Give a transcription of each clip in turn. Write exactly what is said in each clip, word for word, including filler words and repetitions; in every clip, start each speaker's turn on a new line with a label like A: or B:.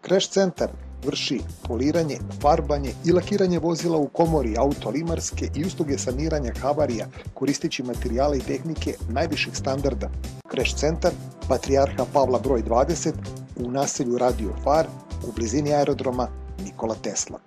A: Crash centar vrši poliranje, farbanje i lakiranje vozila u komori auto-limarske i usluge saniranja havarija koristeći materijale i tehnike najviših standarda. Crash centar Patrijarha Pavla broj dvadeset u naselju Radio Far u blizini aerodroma Nikola Tesla.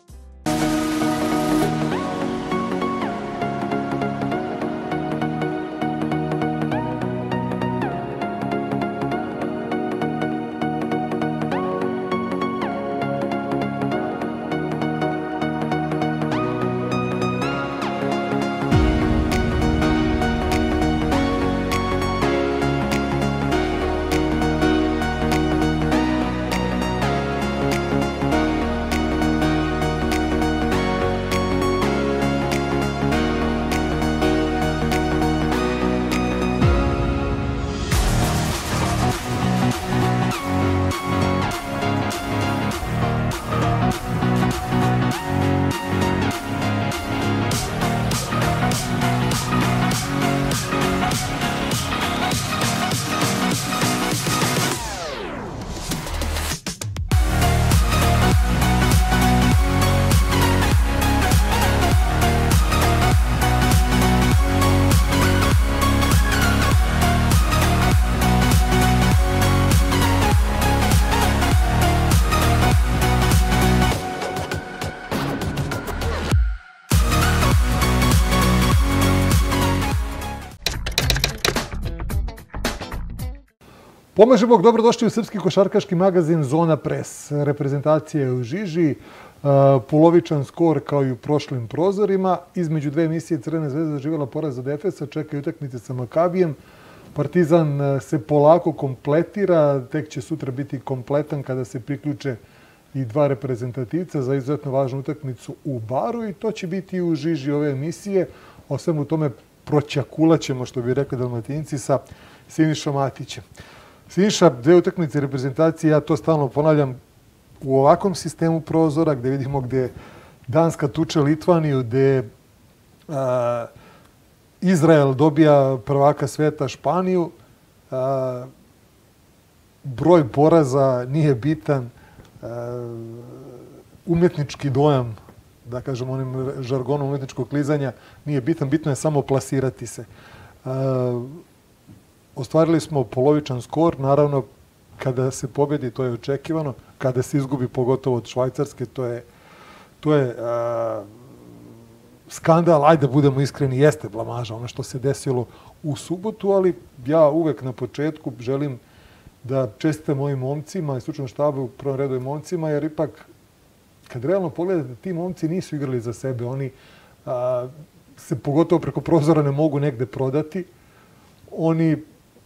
B: Pomaže Bog, dobrodošli u srpski košarkaški magazin Zona Pres. Reprezentacija je u žiži, polovičan skor kao i u prošlim prozorima. Između dve emisije Crvena zvezda doživjela poraz od Efesa, čekaju utakmice sa Makabijem. Partizan se polako kompletira, tek će sutra biti kompletan kada se priključe i dva reprezentativca za izuzetno važnu utakmicu u Baru i to će biti u žiži ove emisije. O svemu tome proćakulaćemo, što bi rekli Dalmatinci, sa Sinišom Matićem. Siniša, dve utakmice reprezentacije, ja to stalno ponavljam, u ovakvom sistemu prozora gde vidimo gde Danska tuče Litvaniju, gde a, Izrael dobija prvaka sveta Španiju, a, broj poraza nije bitan, a, umetnički dojam, da kažem onim žargonom umetničkog klizanja, nije bitan, bitno je samo plasirati se. A, Ostvarili smo polovičan skor, naravno kada se pobedi to je očekivano, kada se izgubi pogotovo od Švajcarske to je, to je a, skandal, ajde da budemo iskreni, jeste blamaža ono što se desilo u subotu, ali ja uvek na početku želim da čestitam mojim momcima i stručnom štabu u prvom redu i momcima, jer ipak kad realno pogledate ti momci nisu igrali za sebe, oni a, se pogotovo preko prozora ne mogu negde prodati, oni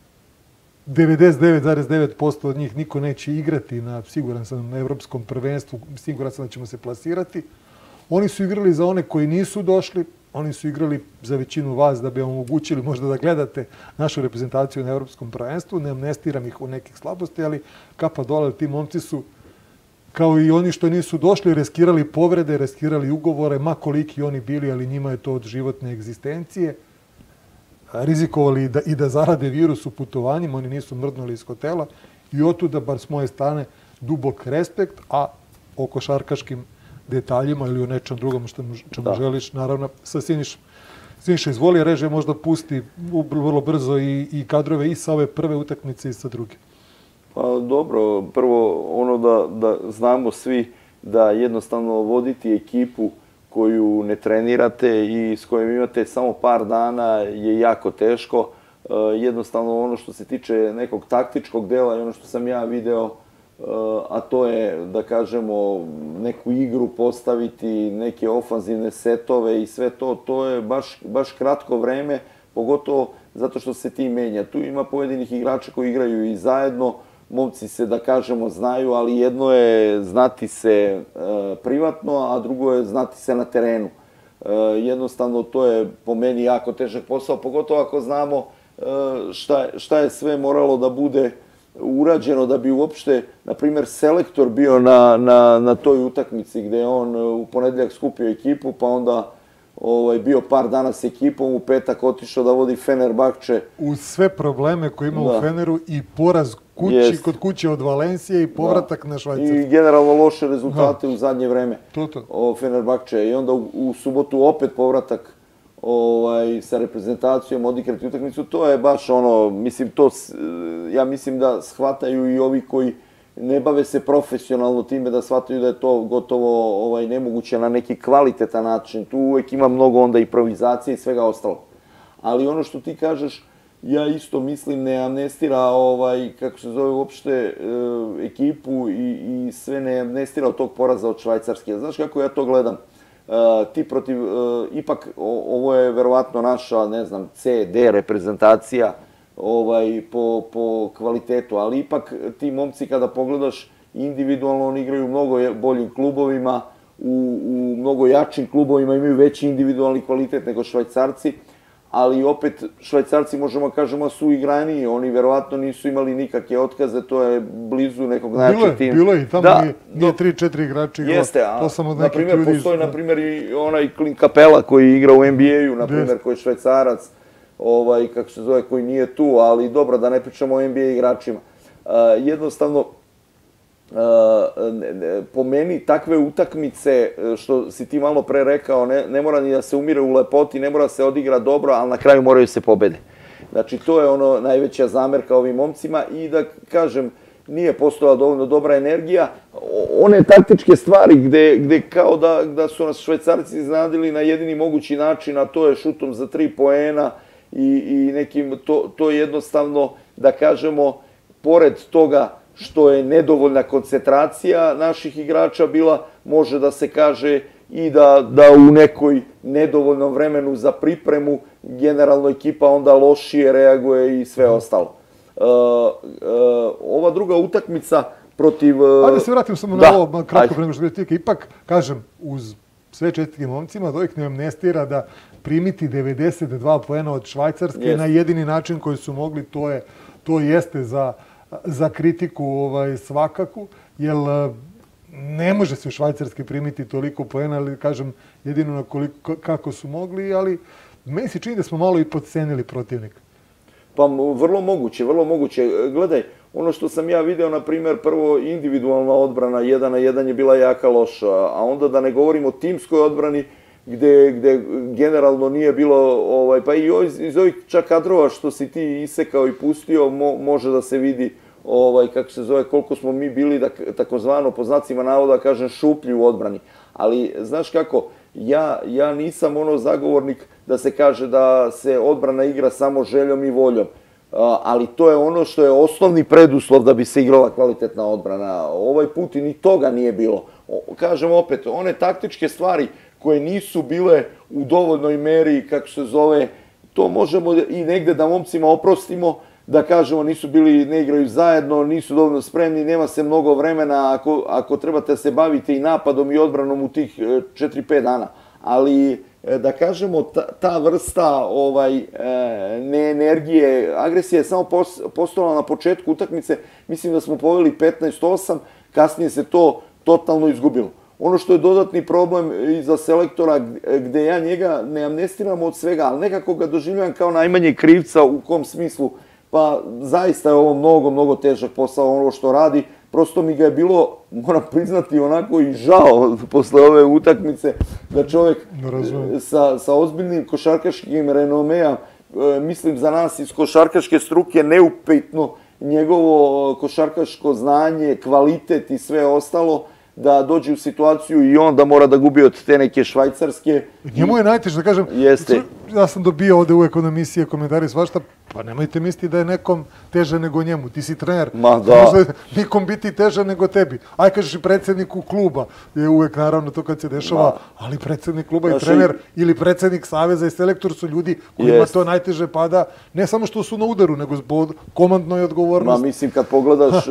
B: devedeset devet zarez devet posto od njih niko neće igrati na, siguran sam, na evropskom prvenstvu, siguran sam da ćemo se plasirati. Oni su igrali za one koji nisu došli, oni su igrali za većinu vas da bi omogućili možda da gledate našu reprezentaciju na evropskom prvenstvu. Ne amnestiram ih u nekih slabosti, ali kapa dole, ti momci su, kao i oni što nisu došli, riskirali povrede, riskirali ugovore, ma koliki oni bili, ali njima je to od životne egzistencije. Rizikovali i da, i da zarade virus u putovanjima, oni nisu mrdnuli iz hotela i otuda, bar s moje strane, dubok respekt, a o košarkaškim detaljima ili o nečem drugom što čemu želiš, naravno, sa Sinišom. Siniša, izvoli, reže možda pusti vrlo brzo i, i kadrove i sa ove prve utakmice i sa druge.
C: Pa dobro, prvo ono da, da znamo svi da jednostavno voditi ekipu koju ne trenirate i s kojom imate samo par dana je jako teško. Jednostavno ono što se tiče nekog taktičkog dela i ono što sam ja video, a to je da kažemo neku igru postaviti, neke ofanzivne setove i sve to, to je baš, baš kratko vreme, pogotovo zato što se tim menja. Tu ima pojedinih igrača koji igraju i zajedno, momci se, da kažemo, znaju, ali jedno je znati se e, privatno, a drugo je znati se na terenu. E, jednostavno, to je po meni jako težak posao, pogotovo ako znamo e, šta, šta je sve moralo da bude urađeno da bi uopšte, na primjer, selektor bio na, na, na toj utakmici gde je on u ponedeljak skupio ekipu, pa onda bio par dana s ekipom, u petak otišao da vodi Fenerbahče.
B: Uz sve probleme koje ima u Feneru i poraz kući, kod kuće od Valencije i povratak na Švajcarsku.
C: I generalno loše rezultate u zadnje vreme.
B: To to.
C: Fenerbahče. I onda u subotu opet povratak sa reprezentacijom, odigrati utakmicu. To je baš ono, mislim, to, ja mislim da shvataju i ovi koji ne bave se profesionalno time, da shvataju da je to gotovo nemoguće na neki kvalitetan način. Tu uvek ima mnogo onda improvizacije i svega ostalo. Ali ono što ti kažeš, ja isto mislim ne amnestira, kako se zove uopšte, ekipu i sve ne amnestira od tog poraza od Švajcarske. Znaš kako ja to gledam? Ti protiv, ipak ovo je verovatno naša, ne znam, C, D reprezentacija po kvalitetu, ali ipak ti momci kada pogledaš individualno, oni igraju u mnogo boljim klubovima, u mnogo jačim klubovima, imaju veći individualni kvalitet nego Švajcarci, ali opet Švajcarci možemo kažemo su igraniji, oni verovatno nisu imali nikakve otkaze, to je blizu nekog najjačeg tima.
B: Bilo je i tamo nije tri četiri igrača igrao.
C: Jeste, a na primjer postoji na primjer i onaj Clint Capela koji igra u N B A-u, na primjer koji je Švajcarac, kako se zove, koji nije tu, ali dobro da ne pričamo o N B A igračima. Jednostavno, po meni takve utakmice, što si ti malo pre rekao, ne mora ni da se umire u lepoti, ne mora se odigra dobro, ali na kraju moraju se pobede. Znači, to je ono najveća zamerka ovim momcima i da kažem, nije postojala dovoljno dobra energija. One taktičke stvari gde kao da su nas Švajcarci iznenadili na jedini mogući način, a to je šutom za tri poena i nekim, to je jednostavno, da kažemo, pored toga što je nedovoljna koncentracija naših igrača bila, može da se kaže i da u nekoj nedovoljnom vremenu za pripremu generalno ekipa onda lošije reaguje i sve ostalo. Ova druga utakmica protiv...
B: Ajde se vratim samo na ovo, kratko pre nego što gledati, ipak, kažem, uz sve četiri momcima, da ih ne amnestira da primiti devedeset dva poena od Švajcarske na jedini način koji su mogli, to jeste za za kritiku svakaku, jer ne može se u Švajcarske primiti toliko poena, ali kažem jedino kako su mogli, ali meni se čini da smo malo i podcenili protivnika.
C: Pa vrlo moguće, vrlo moguće. Gledaj, ono što sam ja video, na primjer, prvo individualna odbrana, jedan na jedan je bila jaka loša, a onda da ne govorimo o timskoj odbrani, gde generalno nije bilo, pa i iz ovih čak kadrova što si ti isekao i pustio, može da se vidi, kako se zove, koliko smo mi bili, takozvano, po znacima navoda, kažem, šuplji u odbrani. Ali, znaš kako, ja nisam ono zagovornik da se kaže da se odbrana igra samo željom i voljom, ali to je ono što je osnovni preduslov da bi se igrala kvalitetna odbrana. Ovaj put i ni toga nije bilo. Kažem opet, one taktičke stvari koje nisu bile u dovoljnoj meri, kako se zove, to možemo i negde da momcima oprostimo, da kažemo nisu bili, ne igraju zajedno, nisu dovoljno spremni, nema se mnogo vremena ako trebate se baviti i napadom i odbranom u tih četiri pet dana. Ali, da kažemo, ta vrsta neenergije, agresija je samo postojala na početku utakmice, mislim da smo poveli petnaest osam, kasnije se to totalno izgubilo. Ono što je dodatni problem i za selektora, gde ja njega ne amnestiram od svega, ali nekako ga doživljam kao najmanje krivca, u kom smislu, pa zaista je ovo mnogo, mnogo težak posao ono što radi. Prosto mi ga je bilo, moram priznati, onako i žao posle ove utakmice, da čovjek sa ozbiljnim košarkaškim renomeom, mislim za nas iz košarkaške struke, neupitno njegovo košarkaško znanje, kvalitet i sve ostalo, da dođe u situaciju i on da mora da gubi od te neke Švajcarske.
B: Njemu je najteže, da kažem, ja sam dobio ovde uvek od emisije komentari svašta, pa nemojte misliti da je nekom teže nego njemu, ti si trener, može nikom biti teže nego tebi. Aj kažeš i predsjedniku kluba, je uvek naravno to kad se dešava, ali predsjednik kluba i trener ili predsjednik saveza i selektor su ljudi kojima to najteže pada, ne samo što su na udaru, nego zbog komandnoj odgovornosti.
C: Ma mislim, kad pogledaš,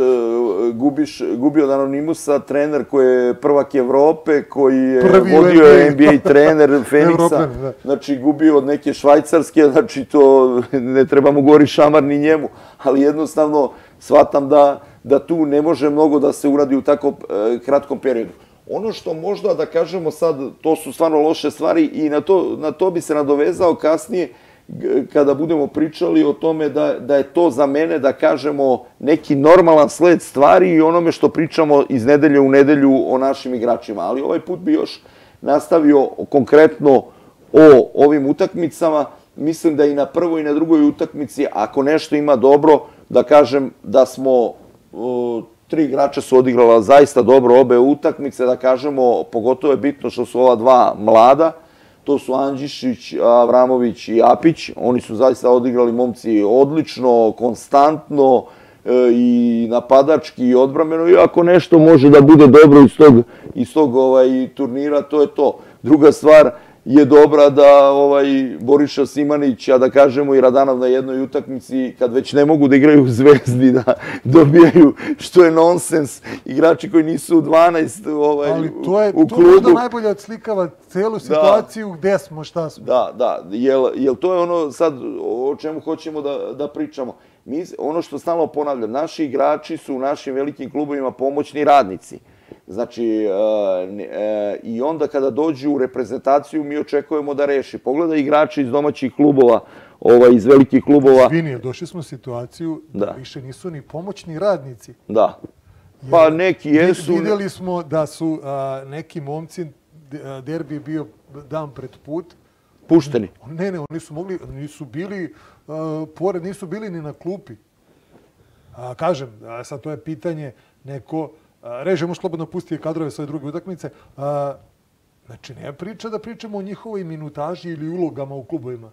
C: gubi od Anonimusa trener koji je prvak Evrope, koji je vodio N B A trener Feniksa, znači gubi od neke Švajcarske, znači to ne treba mu gori šamar ni njemu, ali jednostavno shvatam da tu ne može mnogo da se uradi u tako kratkom periodu. Ono što možda da kažemo sad, to su stvarno loše stvari i na to, na to bi se nadovezao kasnije kada budemo pričali o tome da, da je to za mene, da kažemo, neki normalan sled stvari i onome što pričamo iz nedelje u nedelju o našim igračima. Ali ovaj put bi još nastavio konkretno o ovim utakmicama. Mislim da i na prvoj i na drugoj utakmici, ako nešto ima dobro, da kažem da smo, tri igrača su odigrala zaista dobro obe utakmice, da kažemo, pogotovo je bitno što su ova dva mlada, to su Andžišić, Avramović i Apić. Oni su zaista odigrali, momci, odlično, konstantno i napadački i odbrambeno. I ako nešto može da bude dobro iz tog, iz tog ovaj, turnira, to je to. Druga stvar je dobra da ovaj, Boriša Simanić, a da kažemo i Radanov na jednoj utakmici, kad već ne mogu da igraju u Zvezdi, da dobijaju, što je nonsens, igrači koji nisu u dvanaest ovaj,
B: ali to je,
C: u klubu.
B: To možda najbolje odslikava celu situaciju da, gde smo, šta smo.
C: Da, da, jel, jel to je ono sad o čemu hoćemo da, da pričamo. Mi, ono što stalno ponavljam, naši igrači su u našim velikim klubovima pomoćni radnici. Znači, e, e, i onda kada dođu u reprezentaciju, mi očekujemo da reši. Pogledaj igrači iz domaćih klubova, ovaj, iz velikih klubova.
B: Izvini, došli smo u situaciju da, da više nisu ni pomoćni radnici.
C: Da. Pa jer neki jesu.
B: Vidjeli smo da su a, neki momci, derbi je bio dan pred put.
C: Pušteni.
B: Ne, ne, oni su mogli, nisu bili, a, pored, nisu bili ni na klupi. A, kažem, a, sad to je pitanje neko... Režimo slobodno pustije kadrove svoje druge utakmice. A, znači, nema priča da pričamo o njihovoj minutaži ili ulogama u klubovima.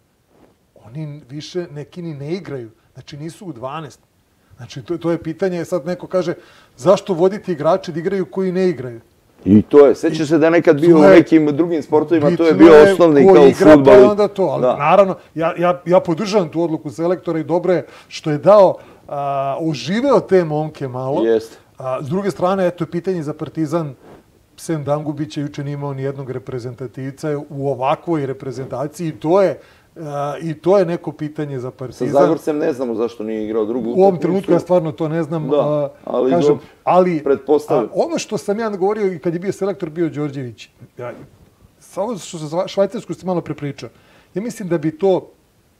B: Oni više neki ni ne igraju. Znači, nisu u dvanaest. Znači, to, to je pitanje. Sad neko kaže, zašto voditi igrače da igraju koji ne igraju?
C: I to je. Seća se da je nekad bio u nekim drugim sportovima, to je bio osnovni
B: kao
C: u fudbalu.
B: Pa onda to. Ali da. Naravno, ja, ja, ja podržavam tu odluku selektora i dobro je što je dao, a, oživeo te momke malo.
C: Jeste.
B: A, s druge strane, eto je pitanje za Partizan. Sem Dangubića juče nije imao nijednog reprezentativca u ovakvoj reprezentaciji. I to je, a, i to je neko pitanje za Partizan.
C: Sa Zagorcem ne znamo zašto nije igrao drugu utakmicu.
B: U ovom trenutku ja stvarno to ne znam.
C: Da,
B: a,
C: ali
B: kažem,
C: dobro,
B: ali,
C: pretpostavljam.
B: a, ono što sam ja govorio i kad je bio selektor, bio Đorđević. Ja, samo što za Švajcarsku ste malo prepričao. Ja mislim da bi to,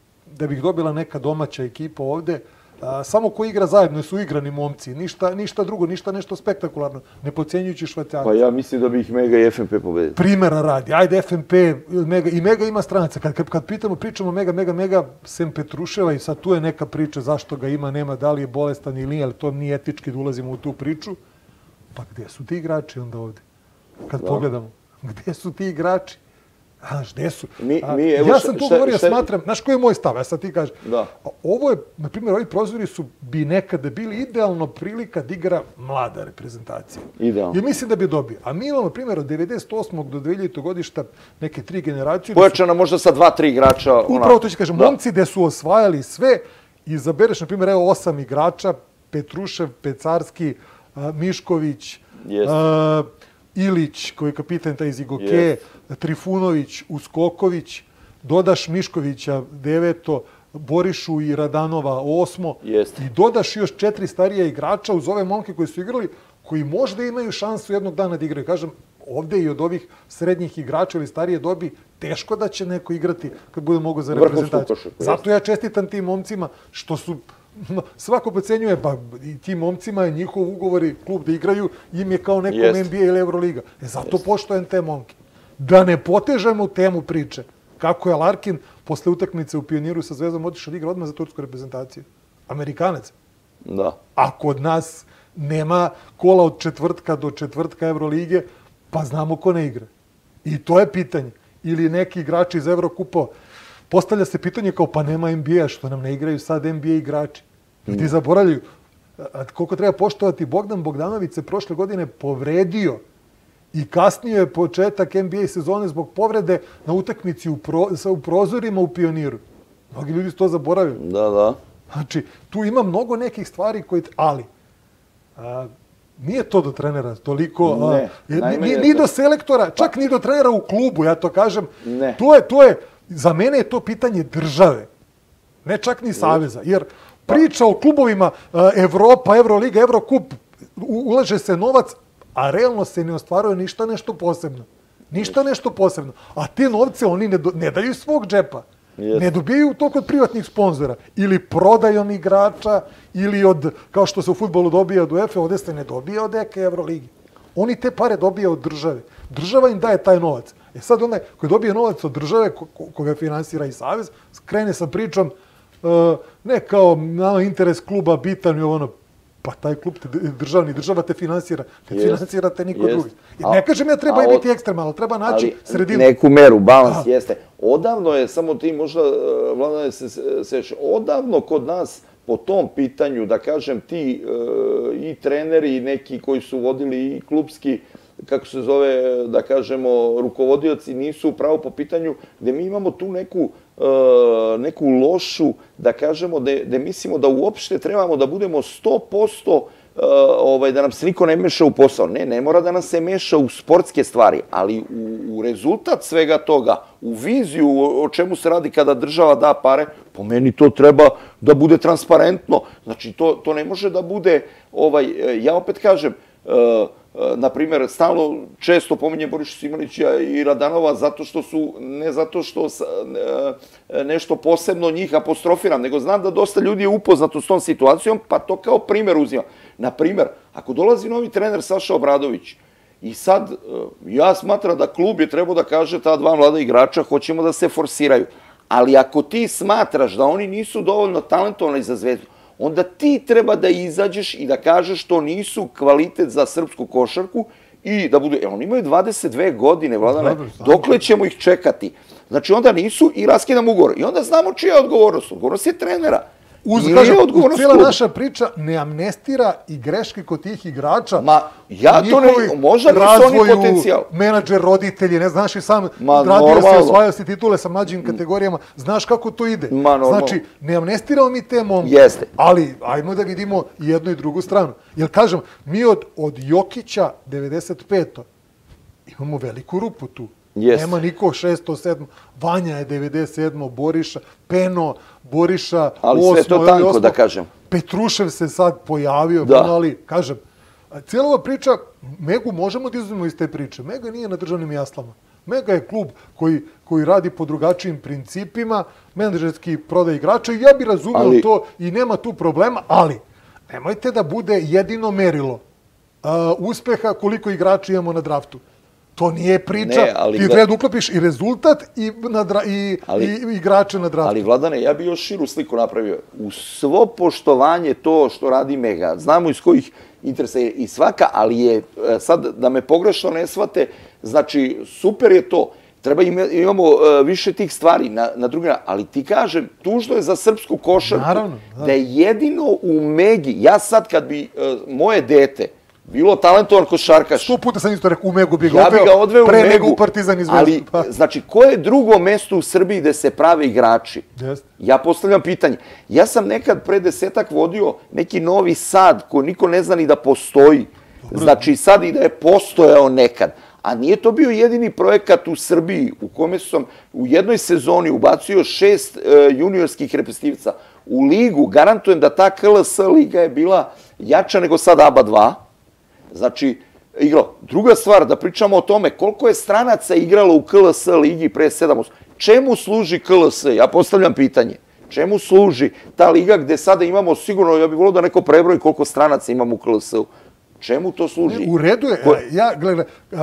B: da bih dobila neka domaća ekipa ovde, a, samo ko igra zajedno su igrani momci, ništa, ništa drugo, ništa nešto spektakularno, ne podcjenjujući Švajcarce.
C: Pa ja mislim da bi ih Mega i F N P pobedili.
B: Primera radi, ajde F N P, Mega, i Mega ima stranaca. Kad, kad, kad pitamo, pričamo Mega, Mega, Mega, sem Petruševa i sad tu je neka priča zašto ga ima, nema, da li je bolestan ili nije, ali to nije etički da ulazimo u tu priču. Pa gdje su ti igrači onda ovdje? Kad da. Pogledamo, gdje su ti igrači? Znaš, gdje su?
C: Mi, mi, evo,
B: ja sam tu
C: šta,
B: govorio,
C: šta...
B: smatram, znaš koji je moj stav, ja sad ti kažem.
C: Da.
B: Ovo je, na primjer, ovi prozori su bi nekada bili idealno prilika da igra mlada reprezentacija.
C: Idealno.
B: I mislim da bi dobio. A mi imamo, na primjer, od devedeset osmog do dvehiljaditog godišta neke tri generacije.
C: Pojačana su... možda sa dva, tri igrača. Ona...
B: Upravo to ću kažem, da. Momci gde su osvajali sve, izabereš, na primjer, evo osam igrača, Petrušev, Pecarski, a, Mišković, a, Ilić, koji je kapitan taj iz Igoke, yes. Trifunović, Uskoković, dodaš Miškovića deveto, Borišu i Radanova osmo
C: yes.
B: i dodaš još četiri starija igrača uz ove momke koji su igrali, koji možda imaju šansu jednog dana da igraju. Kažem, ovdje i od ovih srednjih igrača ili starije dobi, teško da će neko igrati kad bude mogo za reprezentaciju. Zato ja čestitam tim momcima što su... Svako pocenjuje, pa i tim momcima je njihov ugovor i klub da igraju, im je kao nekom N B A ili Euroliga. E zato poštojem te momke. Da ne potežemo temu priče. Kako je Larkin posle utakmice u Pioniru sa Zvezdom otišao da igra odmah za tursku reprezentaciju. Amerikanac.
C: Da.
B: A kod nas nema kola od četvrtka do četvrtka Eurolige, pa znamo ko ne igra. I to je pitanje. Ili neki igrači iz Evrokupa. Postavlja se pitanje kao pa nema N B A, što nam ne igraju sad N B A igrači. Ljudi zaboravljaju. Koliko treba poštovati, Bogdan Bogdanović se prošle godine povredio i kasnije je početak N B A sezone zbog povrede na utakmici u, pro, u prozorima u Pioniru. Mnogi ljudi su to zaboravili.
C: Da, da.
B: Znači, tu ima mnogo nekih stvari koje... Ali, a, nije to do trenera toliko...
C: Ne,
B: a, ni, ni do selektora, čak
C: pa.
B: ni do trenera u klubu, ja to kažem.
C: Ne.
B: To je, to je, za mene je to pitanje države. Ne čak ni saveza. Jer priča o klubovima Evropa, Euroliga, Evrokup, ulaže se novac, a realno se ne ostvaruje ništa nešto posebno. Ništa nešto posebno. A te novce oni ne, do, ne daju iz svog džepa. Yes. Ne dobijaju to kod privatnih sponzora. Ili prodajom igrača, ili od, kao što se u fudbalu dobija od UEFA, ovdje se ne dobija od neke Euroligi. Oni te pare dobija od države. Država im daje taj novac. E sad onaj koji dobije novac od države, ko, ko, koga finansira i Savez, krene sa pričom, uh, ne kao na interes kluba bitan i ono, pa taj klub te državni, država te finansira. Ne yes. finansirate niko yes. drugi. I ne kažem ja treba i biti ekstremalno, treba naći sredinu.
C: Neku meru, balans a. jeste. Odavno je, samo ti možda, Vladane, se seš, odavno kod nas po tom pitanju, da kažem, ti e, i treneri i neki koji su vodili i klubski, kako se zove, da kažemo, rukovodioci, nisu upravo po pitanju gde mi imamo tu neku, e, neku lošu, da kažemo, gde mislimo da uopšte trebamo da budemo sto posto Uh, ovaj, da nam se niko ne meša u posao. Ne, ne mora da nam se meša u sportske stvari, ali u, u rezultat svega toga, u viziju o, o čemu se radi kada država da pare, po meni to treba da bude transparentno. Znači, to, to ne može da bude, ovaj, ja opet kažem, uh, uh, na primjer, stalno često pominjem Boriša Simonića i Radanova zato što su, ne zato što uh, nešto posebno njih apostrofiram, nego znam da dosta ljudi je upoznato s tom situacijom, pa to kao primjer uzimam. Na primjer, ako dolazi novi trener Saša Obradović i sad ja smatram da klub je trebao da kaže ta dva mlada igrača hoćemo da se forsiraju, ali ako ti smatraš da oni nisu dovoljno talentovani za Zvezdu, onda ti treba da izađeš i da kažeš to nisu kvalitet za srpsku košarku i da budu, oni imaju dvadeset dve godine, Vladane, dokle ćemo ih čekati? Znači onda nisu i raskidam ugovor. I onda znamo čija je odgovornost. Odgovornost je trenera.
B: Uz, kažem, cijela naša priča ne amnestira i greške kod tih igrača.
C: Ma, ja to ne, možda nisu oni potencijal.
B: Menadžer, roditelji, ne znaš i sam, radio se, osvajao si titule sa mlađim kategorijama, znaš kako to ide.
C: Ma,
B: znači, ne amnestiramo mi te momke,
C: Jeste.
B: ali ajmo da vidimo jednu i drugu stranu. Jer, kažem, mi od, od Jokića devedeset pete imamo veliku rupu tu. Yes. Nema niko šesto sedmo Vanja je devedeset sedmo Boriša, Peno, Boriša,
C: ali
B: osmo
C: sve to tanko, da kažem.
B: Petrušev se sad pojavio, da. ali, kažem, cijela ova priča, Megu možemo da izuzmemo iz te priče. Mega nije na državnim jaslama. Mega je klub koji, koji radi po drugačijim principima, menadžerski prodaje igrača i ja bi razumio ali... to i nema tu problema, ali nemojte da bude jedino merilo uh, uspeha koliko igrača imamo na draftu. To nije priča, ne, ali, ti treba da uklopiš i rezultat i, na dra, i, ali, i igrače na draftu.
C: Ali, Vladane, ja bi još širu sliku napravio. U svo poštovanje to što radi Mega, znamo iz kojih interesa je i svaka, ali je, sad da me pogrešno ne shvate, znači, super je to. Treba imamo više tih stvari na, na drugi način, ali ti kažem, tužno je za srpsku košarku,
B: naravno, naravno.
C: Da je jedino u Megi, ja sad kad bi uh, moje dete bilo talentovan košarkaš.
B: Sto puta sam isto rekao, u Megu bi ga
C: ja odveo, bi ga odveo
B: pre
C: Megu,
B: nego u Partizan i Zvezdu.
C: Ali, pa. znači, koje je drugo mesto u Srbiji gde se prave igrači?
B: Yes.
C: Ja postavljam pitanje. Ja sam nekad pre desetak vodio neki Novi Sad, koji niko ne zna ni da postoji. Dobro. Znači, sad i da je postojao nekad. A nije to bio jedini projekat u Srbiji u kome sam u jednoj sezoni ubacio šest uh, juniorskih reprezentativaca u ligu. Garantujem da ta K L S liga je bila jača nego sad A B A dva. Znači, igralo. Druga stvar, da pričamo o tome koliko je stranaca igralo u K L S ligi pre sedam osam. Čemu služi K L S? Ja postavljam pitanje. Čemu služi ta liga gde sada imamo sigurno, ja bih volio da neko prebroji koliko stranaca imamo u K L S-u. Čemu to služi?
B: U redu je, ja, gledaj,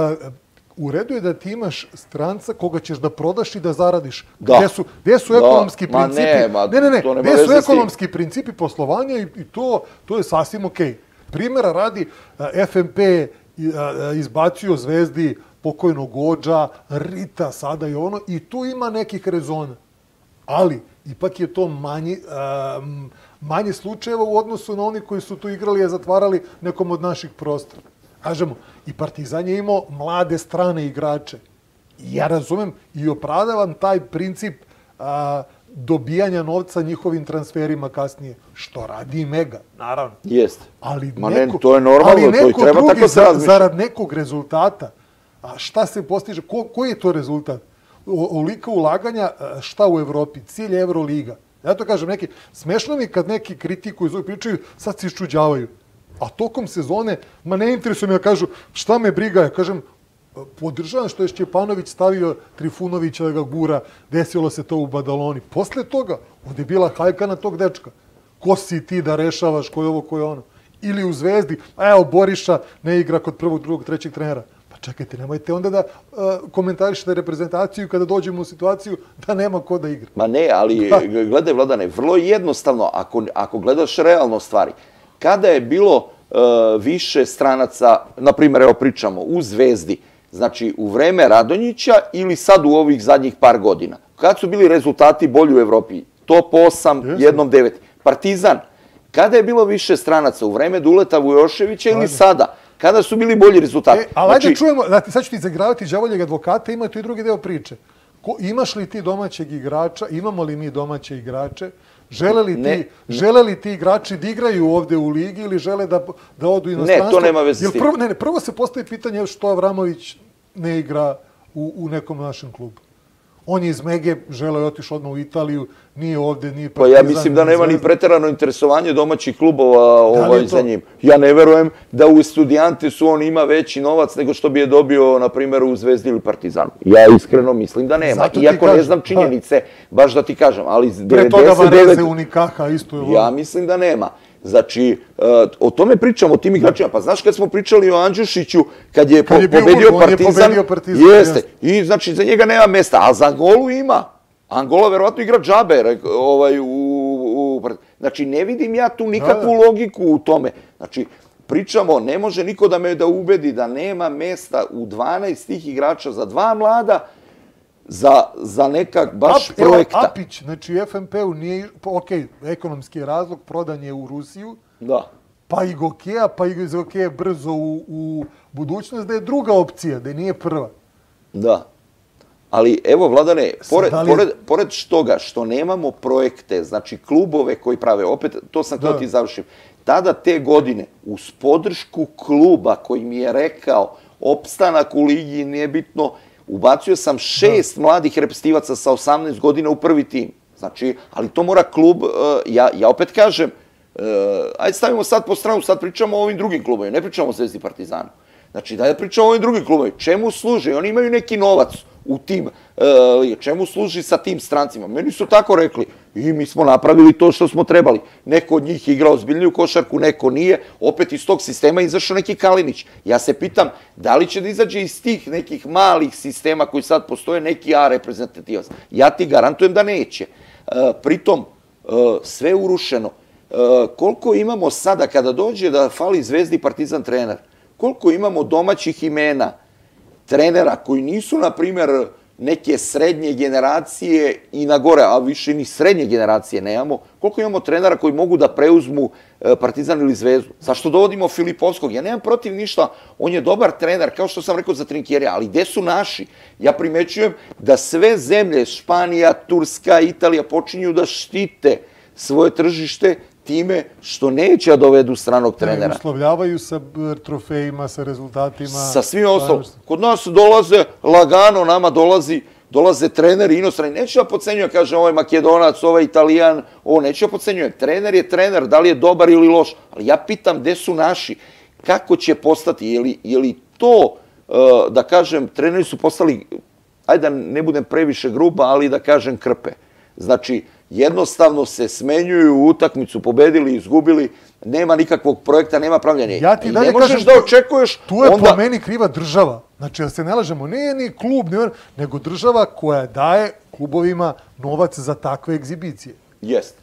B: u redu je da ti imaš stranca koga ćeš da prodaš i da zaradiš.
C: Da.
B: Gde su, gde su ekonomski
C: da.
B: principi?
C: Ma ne, ma,
B: ne, ne, ne.
C: To nema
B: gde su
C: veze
B: ekonomski principi poslovanja i, i to, to je sasvim okej. Okay. Primjera radi, F M P izbacio Zvezdi pokojnog Gođa, Rita sada i ono, i tu ima nekih rezona. Ali, ipak je to manji, um, manje slučajeva u odnosu na oni koji su tu igrali i zatvarali nekom od naših prostora. Kažemo, i Partizan je imao mlade strane igrače. I ja razumem i opravdavam taj princip uh, dobijanja novca njihovim transferima kasnije. Što radi i Mega, naravno.
C: Jeste.
B: Ali
C: Ma
B: neko,
C: ne, to je normalno,
B: ali neko
C: to i treba
B: drugi
C: tako se razmišlja.
B: Zarad nekog rezultata, a šta se postiže, ko, koji je to rezultat? Olika ulaganja, šta u Evropi? Cilj je Euroliga. Ja to kažem, neki, smešno mi kad neki kritikuju, zove pričaju, sad se iščuđavaju. A tokom sezone, ma ne interesuje me da kažu šta me briga, ja kažem, podržavam što je Šćepanović stavio Trifunovića da ga gura, desilo se to u Badaloni. Posle toga, ovdje je bila hajka na tog dečka. Ko si ti da rešavaš, ko je ovo, ko je ono? Ili u Zvezdi, a evo Boriša ne igra kod prvog, drugog, trećeg trenera. Pa čekajte, nemojte onda da uh, komentarišete reprezentaciju kada dođemo u situaciju da nema ko da igra.
C: Ma ne, ali gledaj Vladane, vrlo jednostavno, ako, ako gledaš realno stvari, kada je bilo uh, više stranaca, na primjer, evo pričamo, u Zvezdi, znači u vreme Radonjića ili sad u ovih zadnjih par godina, kad su bili rezultati bolji u Evropi, top osam, jednom devet. Partizan, kada je bilo više stranaca, u vreme Duleta Vujoševića ili sada, kada su bili bolji rezultati?
B: E, ali ajde čujemo, sad ću ti zagravati đavoljeg advokata, ima tu i drugi deo priče. Ko, imaš li ti domaćeg igrača, imamo li mi domaće igrače, žele li, ti, žele li ti igrači da igraju ovde u ligi ili žele da, da odu inostranstvo?
C: Ne, to nema veze s tim.
B: Prvo, ne, ne, prvo se postavi pitanje što Avramović ne igra u, u nekom našem klubu. On je iz Mege, želeo je otišao odmah u Italiju, nije ovde, nije Partizan.
C: Pa ja mislim da nema ni preterano interesovanje domaćih klubova ovaj, za njim. Ja ne verujem da u Estudiantesu on ima veći novac nego što bi je dobio, na primjer, u Zvezdi ili Partizanu. Ja iskreno mislim da nema. Iako ne znam činjenice, baš da ti kažem, ali
B: pre toga Vareze, Unikaha, isto je.
C: Ja mislim da nema. Znači, o tome pričamo, o tim igračima. Pa znaš kad smo pričali o Andžušiću, kad je pobedio Partizan, jeste. I znači, za njega nema mesta, a za Angolu ima. Angola verovatno igra džabe. Znači, ne vidim ja tu nikakvu logiku u tome. Znači, pričamo, ne može niko da me da ubedi da nema mesta u dvanaest tih igrača za dva mlada, za nekak baš projekta.
B: Evo, Apić, znači F M P-u nije, ok, ekonomski razlog, prodan je u Rusiju, pa i Gokeja, pa i iz Gokeja brzo u budućnost, da je druga opcija, da nije prva.
C: Da. Ali evo, Vladane, pored toga što nemamo projekte, znači klubove koji prave, opet, to sam htio ti završim, tada te godine, uz podršku kluba koji mi je rekao, opstanak u ligi nije bitno, ubacio sam šest mladih reprezentativaca sa osamnaest godina u prvi tim. Znači, ali to mora klub, ja opet kažem, ajde stavimo sad po stranu, sad pričamo o ovim drugim klubovima, ne pričamo o Zvezdi Partizanu. Znači, da pričamo o ovim drugim klubovima, čemu služi? Oni imaju neki novac u tim, čemu služi sa tim strancima? Meni su tako rekli i mi smo napravili to što smo trebali. Neko od njih igrao ozbiljniju košarku, neko nije. Opet iz tog sistema izašao neki Kalinić. Ja se pitam, da li će da izađe iz tih nekih malih sistema koji sad postoje neki A reprezentativac? Ja ti garantujem da neće. Pritom, sve urušeno. Koliko imamo sada kada dođe da fali Zvezdi Partizan trener? Koliko imamo domaćih imena trenera koji nisu, na primjer, neke srednje generacije i na gore, a više ni srednje generacije nemamo, koliko imamo trenera koji mogu da preuzmu Partizan ili Zvezdu? Zašto dovodimo Filipovskog? Ja nemam protiv ništa, on je dobar trener, kao što sam rekao za Trinkjerija, ali gde su naši? Ja primećujem da sve zemlje, Španija, Turska, Italija, počinju da štite svoje tržište time što neće da dovedu stranog trenera.
B: Ne uslovljavaju sa trofejima, sa rezultatima.
C: Sa svim ostalim. Kod nas dolaze, lagano nama dolazi, dolaze treneri inostrani. Neću da podcenjujem, kažem, ovaj Makedonac, ovaj Italijan, ovo neću da podcenjujem. Trener je trener, da li je dobar ili loš, ali ja pitam gde su naši, kako će postati, je li to, da kažem, treneri su postali, ajde da ne budem previše gruba, ali da kažem krpe. Znači, jednostavno se smenjuju u utakmicu, pobedili, izgubili, nema nikakvog projekta, nema pravljanja.
B: Ja ti dalje kažem, tu je po meni kriva država. Znači, da se ne lažemo, nije ni klub, nego država koja daje klubovima novac za takve egzibicije.
C: Jest.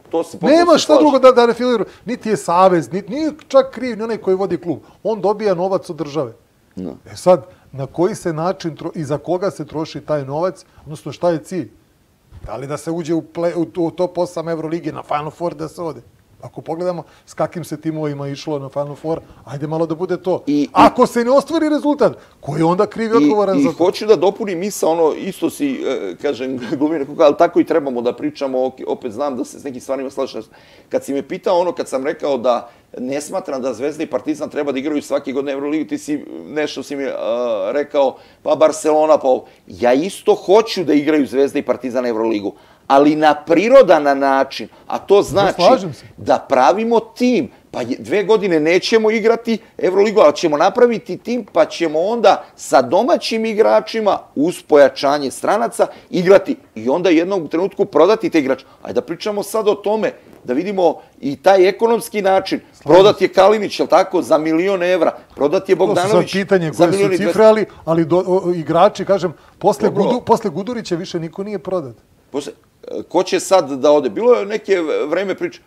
B: Nema šta drugo da refiliraju. Niti je savez, nije čak kriv ni onaj koji vodi klub. On dobija novac od države. E sad, na koji se način i za koga se troši taj novac, odnosno šta je cilj? Da li da se uđe u top osam Euroligi, na Final Four da se ode? Ako pogledamo s kakvim se timovima išlo na Final Four, ajde malo da bude to. Ako se ne ostvari rezultat, ko je onda kriv i odgovoran za to?
C: I hoću da dopunim misa, ono, isto si, kažem, glumim nekoga, ali tako i trebamo da pričamo, opet znam da se s nekim stvarima slažem. Kad si me pitao ono, kad sam rekao da ne smatram da Zvezda i Partizan treba da igraju svake godine Euroligu, ti si nešto si mi rekao, pa Barcelona, pa ovo. Ja isto hoću da igraju Zvezda i Partizan Euroligu, ali na prirodan način, a to znači da pravimo tim, pa dve godine nećemo igrati Euroligu, ali ćemo napraviti tim, pa ćemo onda sa domaćim igračima uz pojačanje stranaca igrati i onda jednog trenutku prodati te igrače. Ajde da pričamo sad o tome, da vidimo i taj ekonomski način. Prodat je Kalinić, jel tako, za milion evra. Prodat je Bogdanović za milion i dvesta.
B: To su sad pitanje koje su cifre, ali, ali do, o, igrači, kažem, posle, Gudu, posle Gudurića više niko nije prodat.
C: Posle, ko će sad da ode? Bilo je neke vreme priče.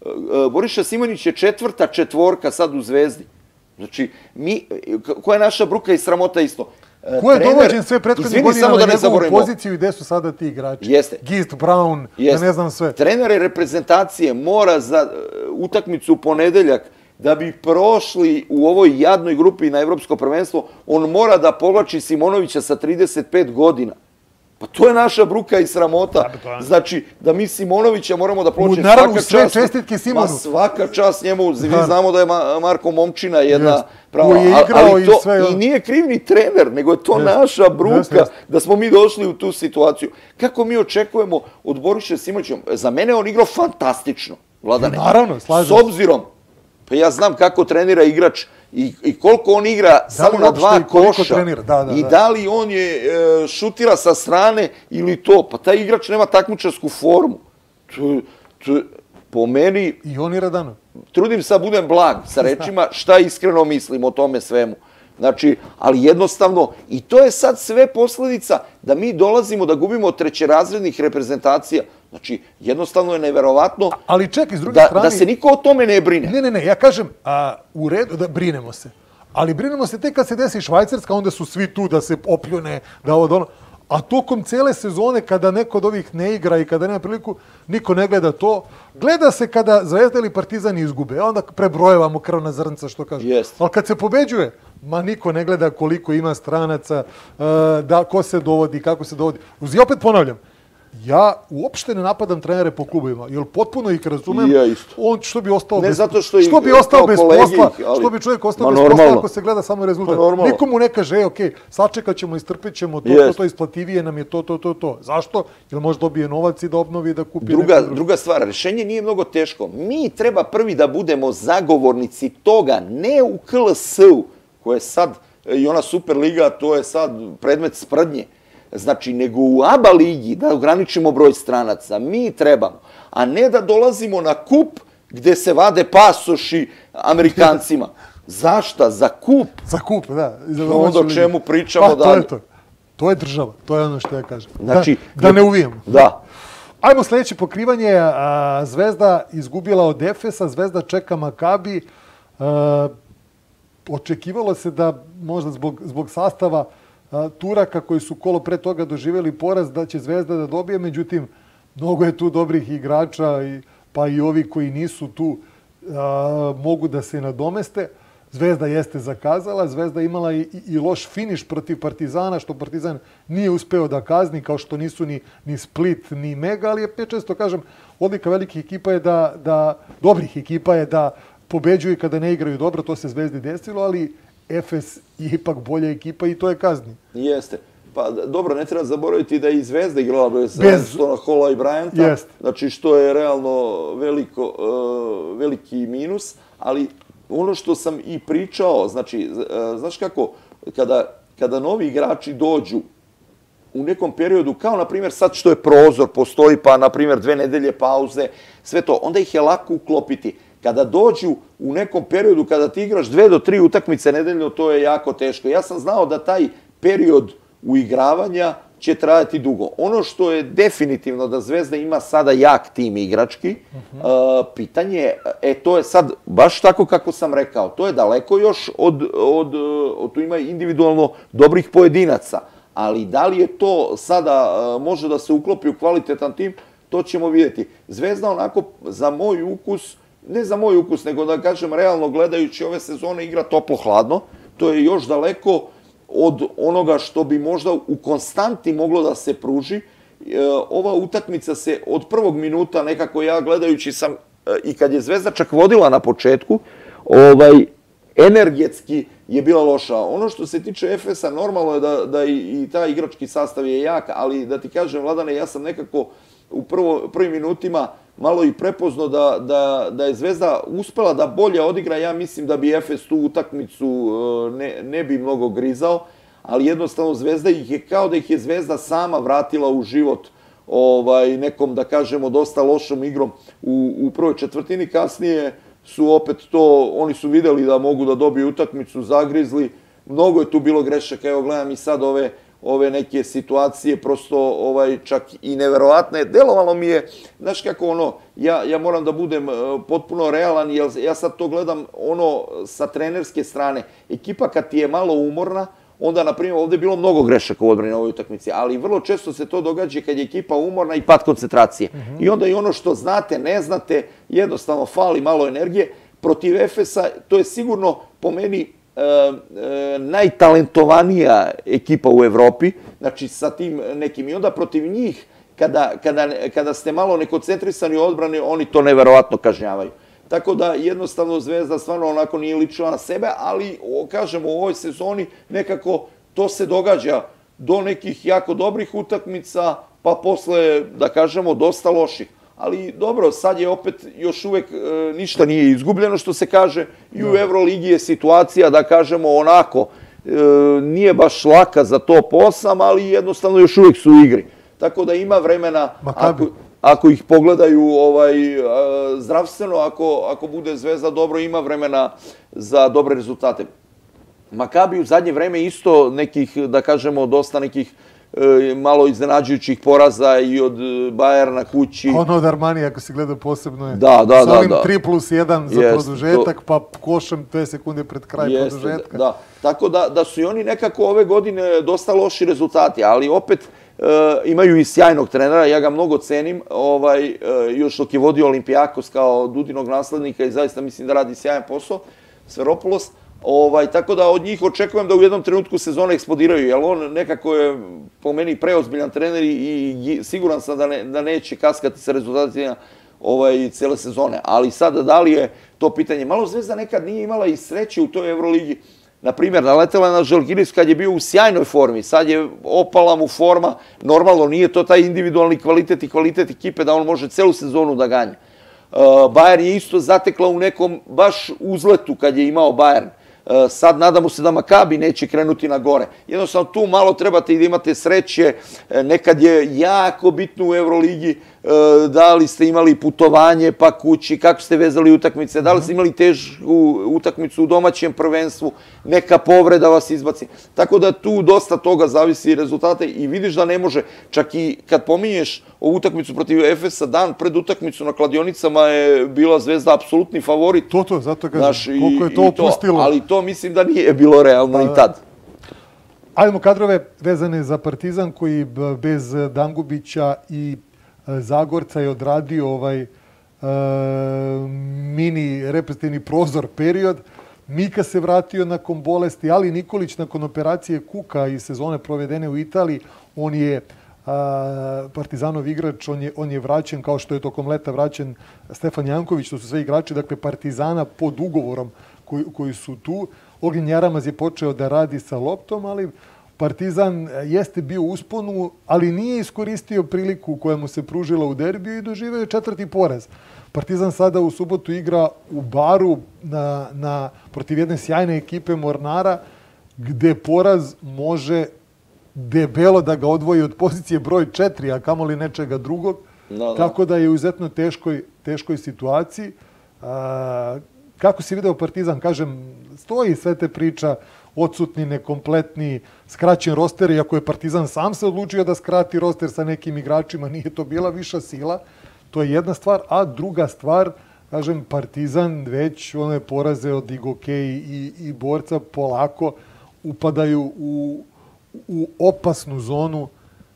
C: Boriša Simonić je četvrta četvorka sad u Zvezdi. Znači, mi, koja je naša bruka i sramota isto?
B: Ko je dovođen sve prethodnih godina na njegovu poziciju i gde su sada ti igrači?
C: Jeste.
B: Gist, Brown, da ne znam sve.
C: Trenere reprezentacije mora za utakmicu u ponedeljak da bi prošli u ovoj jadnoj grupi na evropsko prvenstvo, on mora da povlači Simonovića sa trideset pet godina. Pa to je naša bruka i sramota. Znači, da mi Simonovića moramo da ploče svaka čast.
B: Naravno, sve čestitke Simonu.
C: Ma svaka čast njemu. Mi znamo da je Marko Momčina jedna prava.
B: Koji je igrao i sve.
C: I nije kriv ni trener, nego je to naša bruka da smo mi došli u tu situaciju. Kako mi očekujemo od Boriša Simonovića? Za mene on igrao fantastično, Vladane.
B: Naravno, slažem.
C: S obzirom, pa ja znam kako trenira igrač I, i koliko on igra samo na dva koša
B: da, da,
C: i
B: da.
C: da li on je e, šutira sa strane ili to. Pa taj igrač nema takmičarsku formu. To, to, po meni...
B: I on i Radanov.
C: Trudim se da budem blag sa rečima šta iskreno mislim o tome svemu. Znači, ali jednostavno, i to je sad sve posledica da mi dolazimo da gubimo od trećerazrednih reprezentacija. Znači, jednostavno je neverovatno
B: ali čekaj, s druge
C: da,
B: strane,
C: da se niko o tome ne brine.
B: Ne, ne, ne, ja kažem, a, u redu da brinemo se. Ali brinemo se tek kad se desi Švajcarska, onda su svi tu da se opljune, da ovo, da ono. A tokom cele sezone, kada neko od ovih ne igra i kada nema priliku, niko ne gleda to. Gleda se kada Zvezda ili Partizan izgube. Onda prebrojevamo krvna zrnca, što kažu.
C: Yes.
B: Ali kad se pobeđuje, ma niko ne gleda koliko ima stranaca, da, ko se dovodi, kako se dovodi. I opet ponavljam, ja uopšte ne napadam trenere po klubovima, jer potpuno ih razumem.
C: Ja isto.
B: On što bi ostao
C: ne
B: bez,
C: zato što,
B: što bi ostao bez posla, ih, ali... što bi čovjek ostao bez
C: normalno.
B: posla ako se gleda samo rezultat. Nikomu ne kaže, ej, okej, sačekat ćemo, istrpit ćemo, to,
C: yes.
B: to, to, isplativije nam je to, to, to, to. Zašto? Jer može dobije novac i da obnovi, da kupi...
C: Druga, druga stvar, rešenje nije mnogo teško. Mi treba prvi da budemo zagovornici toga, ne u K L S-u, koja je sad, i ona Superliga, to je sad predmet sprdnje. Znači, nego u A B A ligi da ograničimo broj stranaca, mi trebamo, a ne da dolazimo na kup gde se vade pasoši Amerikancima. Zašta? Za kup?
B: Za kup, da.
C: Onda o čemu pričamo
B: pa,
C: dalje.
B: To je to. To je država, to je ono što ja kažem.
C: Znači,
B: da, da ne uvijemo.
C: Da.
B: Ajmo sljedeće pokrivanje. A, Zvezda izgubila od Efesa, Zvezda čeka Makabi. A, očekivalo se da možda zbog, zbog sastava Turaka koji su kolo pre toga doživjeli poraz da će Zvezda da dobije, međutim, mnogo je tu dobrih igrača, i, pa i ovi koji nisu tu a, mogu da se nadomeste. Zvezda jeste zakazala, Zvezda imala i, i, i loš finiš protiv Partizana, što Partizan nije uspeo da kazni, kao što nisu ni, ni Split, ni Mega, ali je često, kažem, odlika velikih ekipa je da, da, dobrih ekipa je da pobeđuju kada ne igraju dobro, to se Zvezdi desilo, ali Efes je ipak bolja ekipa i to je kazni.
C: Jeste. Pa dobro, ne treba zaboraviti da i Zvezda igrala bez, bez... Stona Hola i Bryanta.
B: Jest.
C: Znači, što je realno veliko, uh, veliki minus. Ali ono što sam i pričao, znači, uh, znaš kako, kada, kada novi igrači dođu u nekom periodu, kao na primjer sad što je prozor, postoji pa na primjer dve nedelje pauze, sve to, onda ih je lako uklopiti. Kada dođu u nekom periodu, kada ti igraš dve do tri utakmice nedeljno, to je jako teško. Ja sam znao da taj period uigravanja će trajati dugo. Ono što je definitivno da Zvezda ima sada jak tim igrački, uh-huh. uh, pitanje je, e, to je sad baš tako kako sam rekao, to je daleko još od, od, od tu ima individualno dobrih pojedinaca, ali da li je to sada uh, može da se uklopi u kvalitetan tim, to ćemo vidjeti. Zvezda onako za moj ukus, ne za moj ukus, nego da kažem realno gledajući ove sezone igra toplo-hladno, to je još daleko od onoga što bi možda u konstanti moglo da se pruži. Ova utakmica se od prvog minuta nekako ja gledajući sam, i kad je Zvezda čak vodila na početku, ovaj, energetski je bila loša. Ono što se tiče Efesa, normalno je da, da i, i ta igrački sastav je jak, ali da ti kažem, Vladane, ja sam nekako u prvo, prvim minutima malo i prepozno da, da, da je Zvezda uspela da bolje odigra. Ja mislim da bi Efes tu utakmicu ne, ne bi mnogo grizao, ali jednostavno Zvezda ih je, kao da ih je Zvezda sama vratila u život ovaj, nekom, da kažemo, dosta lošom igrom u, u prvoj četvrtini. Kasnije su opet to, oni su videli da mogu da dobiju utakmicu, zagrizli. Mnogo je tu bilo grešaka, evo gledam i sad ove, ove neke situacije, prosto ovaj, čak i neverovatne. Delovalo mi je, znaš kako ono, ja, ja moram da budem potpuno realan, jer ja sad to gledam ono sa trenerske strane. Ekipa kad ti je malo umorna, onda, na primjer, ovdje je bilo mnogo grešaka u odbrani na ovoj utakmici, ali vrlo često se to događa kad je ekipa umorna i pad koncentracije. Mm-hmm. I onda i ono što znate, ne znate, jednostavno fali malo energije. Protiv Efesa, to je sigurno po meni e, e, najtalentovanija ekipa u Evropi, znači sa tim nekim. I onda protiv njih, kada, kada, kada ste malo nekoncentrisani u odbrani, oni to neverovatno kažnjavaju. Tako da jednostavno Zvezda stvarno onako nije ličila na sebe, ali kažemo u ovoj sezoni nekako to se događa do nekih jako dobrih utakmica, pa posle, da kažemo, dosta loših. Ali dobro, sad je opet još uvek e, ništa nije izgubljeno, što se kaže, i u Euroligi je situacija, da kažemo, onako, e, nije baš laka za top osam, ali jednostavno još uvek su u igri. Tako da ima vremena, ako, ako ih pogledaju ovaj, zdravstveno, ako, ako bude Zvezda dobro, ima vremena za dobre rezultate. Makabi u zadnje vreme isto nekih, da kažemo, dosta nekih e, malo iznenađujućih poraza i od Bayerna kući.
B: Ono od Armanija, ako se gleda posebno je.
C: Da, da,
B: s ovim
C: da, da.
B: tri plus jedan za
C: Jest,
B: produžetak,
C: to...
B: pa košem dve sekunde pred kraj
C: Jeste,
B: produžetka.
C: Da, da. Tako da, da su i oni nekako ove godine dosta loši rezultati, ali opet e, imaju i sjajnog trenera, ja ga mnogo cenim, ovaj, e, još dok je vodio Olimpijakos kao Dudinog naslednika i zaista mislim da radi sjajan posao, Sferopoulos. Ovaj, tako da od njih očekujem da u jednom trenutku sezone eksplodiraju, jer on nekako je po meni preozbiljan trener i, i siguran sam da, ne, da neće kaskati sa rezultatima ovaj, cijele sezone. Ali sada da li je to pitanje? Malo Zvezda nekad nije imala i sreće u toj Euroligi. Naprimjer, naletela na Žalgiris kad je bio u sjajnoj formi, sad je opala mu forma, normalno nije to taj individualni kvalitet i kvalitet ekipe da on može celu sezonu da ganja. Uh, Bayern je isto zatekla u nekom baš uzletu kad je imao Bayern. Sad nadamo se da Makabi neće krenuti na gore. Jednostavno tu malo trebate i da imate sreće. Nekad je jako bitno u Euroligi da li ste imali putovanje pa kući, kako ste vezali utakmice, da li ste imali tešku utakmicu u domaćem prvenstvu, neka povreda vas izbaci. Tako da tu dosta toga zavisi rezultate i vidiš da ne može. Čak i kad pominješ ovu utakmicu protiv Efesa, dan pred utakmicu na kladionicama je bila Zvezda apsolutni favorit.
B: To to, zato kažem, koliko je to opustilo.
C: Ali to mislim da nije bilo realno i tad.
B: Ajmo kadrove vezane za Partizan koji bez Dangubića i Zagorca je odradio ovaj e, mini reprezentativni prozor period. Mika se vratio nakon bolesti, ali Nikolić nakon operacije kuka i sezone provedene u Italiji, on je a, Partizanov igrač, on je, on je vraćen kao što je tokom leta vraćen Stefan Janković, to su sve igrači, dakle Partizana pod ugovorom koji, koji su tu. Ognjen Jaramaz je počeo da radi sa loptom, ali Partizan jeste bio u usponu, ali nije iskoristio priliku koja mu se pružila u derbiju i doživio je četvrti poraz. Partizan sada u subotu igra u Baru na, na, protiv jedne sjajne ekipe Mornara, gde poraz može debelo da ga odvoji od pozicije broj četiri, a kamoli nečega drugog. Da, da. Tako da je u izuzetno teškoj, teškoj situaciji. A, kako si video Partizan? Kažem, stoji sve te priča, odsutni, nekompletni, skraćen roster, iako je Partizan sam se odlučio da skrati roster sa nekim igračima, nije to bila viša sila. To je jedna stvar, a druga stvar, kažem, Partizan već one poraze od Igoke i, i Borca polako upadaju u, u opasnu zonu.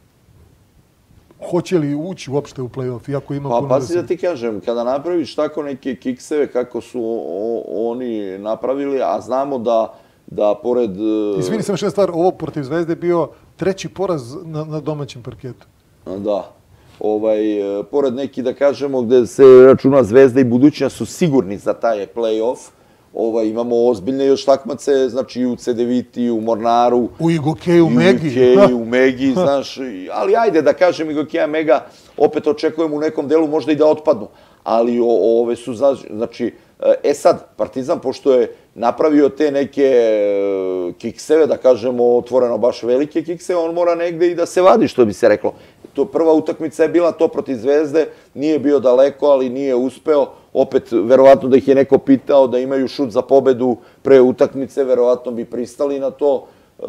B: Hoće li ući uopšte u play-off, iako ima
C: pa,
B: puno...
C: Pa si da ti kažem, kada napraviš tako neke kikseve kako su o, oni napravili, a znamo da da pored...
B: Izvini sam još jedna stvar, ovo protiv Zvezde je bio treći poraz na, na domaćem parketu.
C: Da. Ovaj, pored neki, da kažemo, gde se računa Zvezda i budućnost su sigurni za taj play-off, Ovaj, imamo ozbiljne još takmace, znači u Cedeviti, u Mornaru.
B: U Igokeju, u Megi.
C: U Igokeju, u Megi, znaš. Ali ajde da kažem, Igokeja, Mega, opet očekujem u nekom delu možda i da otpadnu. Ali ove su, znači, e sad, Partizan, pošto je napravio te neke kikseve, da kažemo otvoreno baš velike kikseve, on mora negde i da se vadi, što bi se reklo. To prva utakmica je bila to protiv Zvezde, nije bio daleko, ali nije uspeo. Opet, verovatno da ih je neko pitao da imaju šut za pobedu pre utakmice, verovatno bi pristali na to.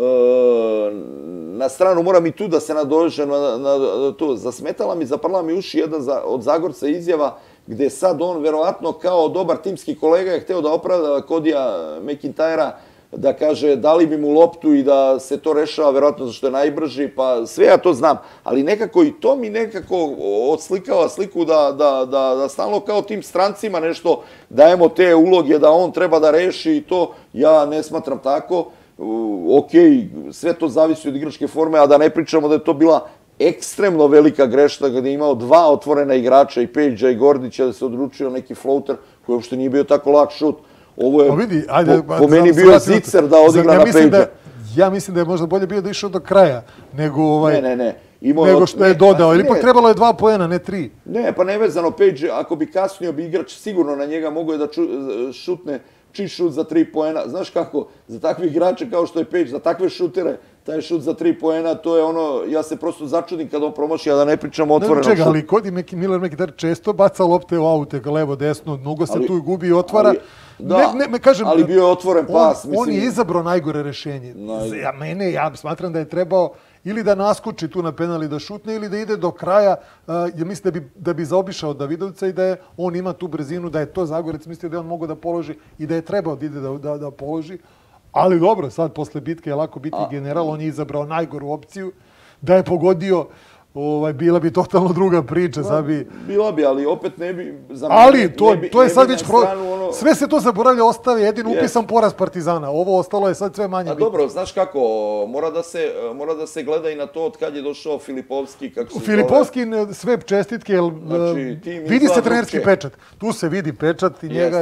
C: Na stranu moram i tu da se nadovežem na to. Zasmetala mi, zaprala mi uši jedna od Zagorca izjava gde sad on verovatno kao dobar timski kolega je hteo da opravda Kodija McIntyra, da kaže dali bi mu loptu i da se to rešava verovatno zašto je najbrži, pa sve ja to znam, ali nekako i to mi nekako odslikava sliku da stalno kao tim strancima nešto dajemo te uloge da on treba da reši i to ja ne smatram tako. Ok, sve to zavisi od igračke forme, a da ne pričamo da je to bila ekstremno velika greška gde je imao dva otvorena igrača i Peđa i Gordića da se odručio neki floater koji uopšte nije bio tako lak šut. Ovo je po meni bio zicer da odigra na Peđa.
B: Ja mislim da je možda bolje bio da išao do kraja nego
C: Ne, ne, ne.
B: nego što je dodao. Ili ipak trebalo je dva poena, ne tri.
C: Ne, pa nevezano Peđa, ako bi kasnio bi igrač sigurno na njega mogao da šutne čist šut za tri poena. Znaš kako, za takve igrače kao što je Peć, za takve šutere, taj šut za tri poena, to je ono, ja se prosto začudim kad on promoši, a da ne pričam otvoreno šut.
B: Ne, čega, ali Kodi Miller McIntyre često baca lopte u aute, levo, desno, mnogo se tu gubi i otvara.
C: Da, ali bio je otvoren pas.
B: On je izabrao najgore rešenje. Ja mene, ja smatram da je trebao ili da naskoči tu na penal i da šutne, ili da ide do kraja. Ja mislim da bi zaobišao Davidovca i da on ima tu brzinu, da je to Zagorec, mislio da je on mogao da položi i da je trebao da ide da položi. Ali dobro, sad posle bitke je lako biti general, on je izabrao najgoru opciju. Da je pogodio, bila bi totalno druga priča.
C: Bila bi, ali opet ne bi...
B: Ali to je sad već... Sve se to zaboravlja, ostaje jedin upisan poraz Partizana. Ovo ostalo je sad sve manje bitno.
C: Dobro, znaš kako, mora da se gleda i na to od kad je došao Filipovski.
B: Filipovski, sve čestitke, vidi se trenerski pečat. Tu se vidi pečat i njega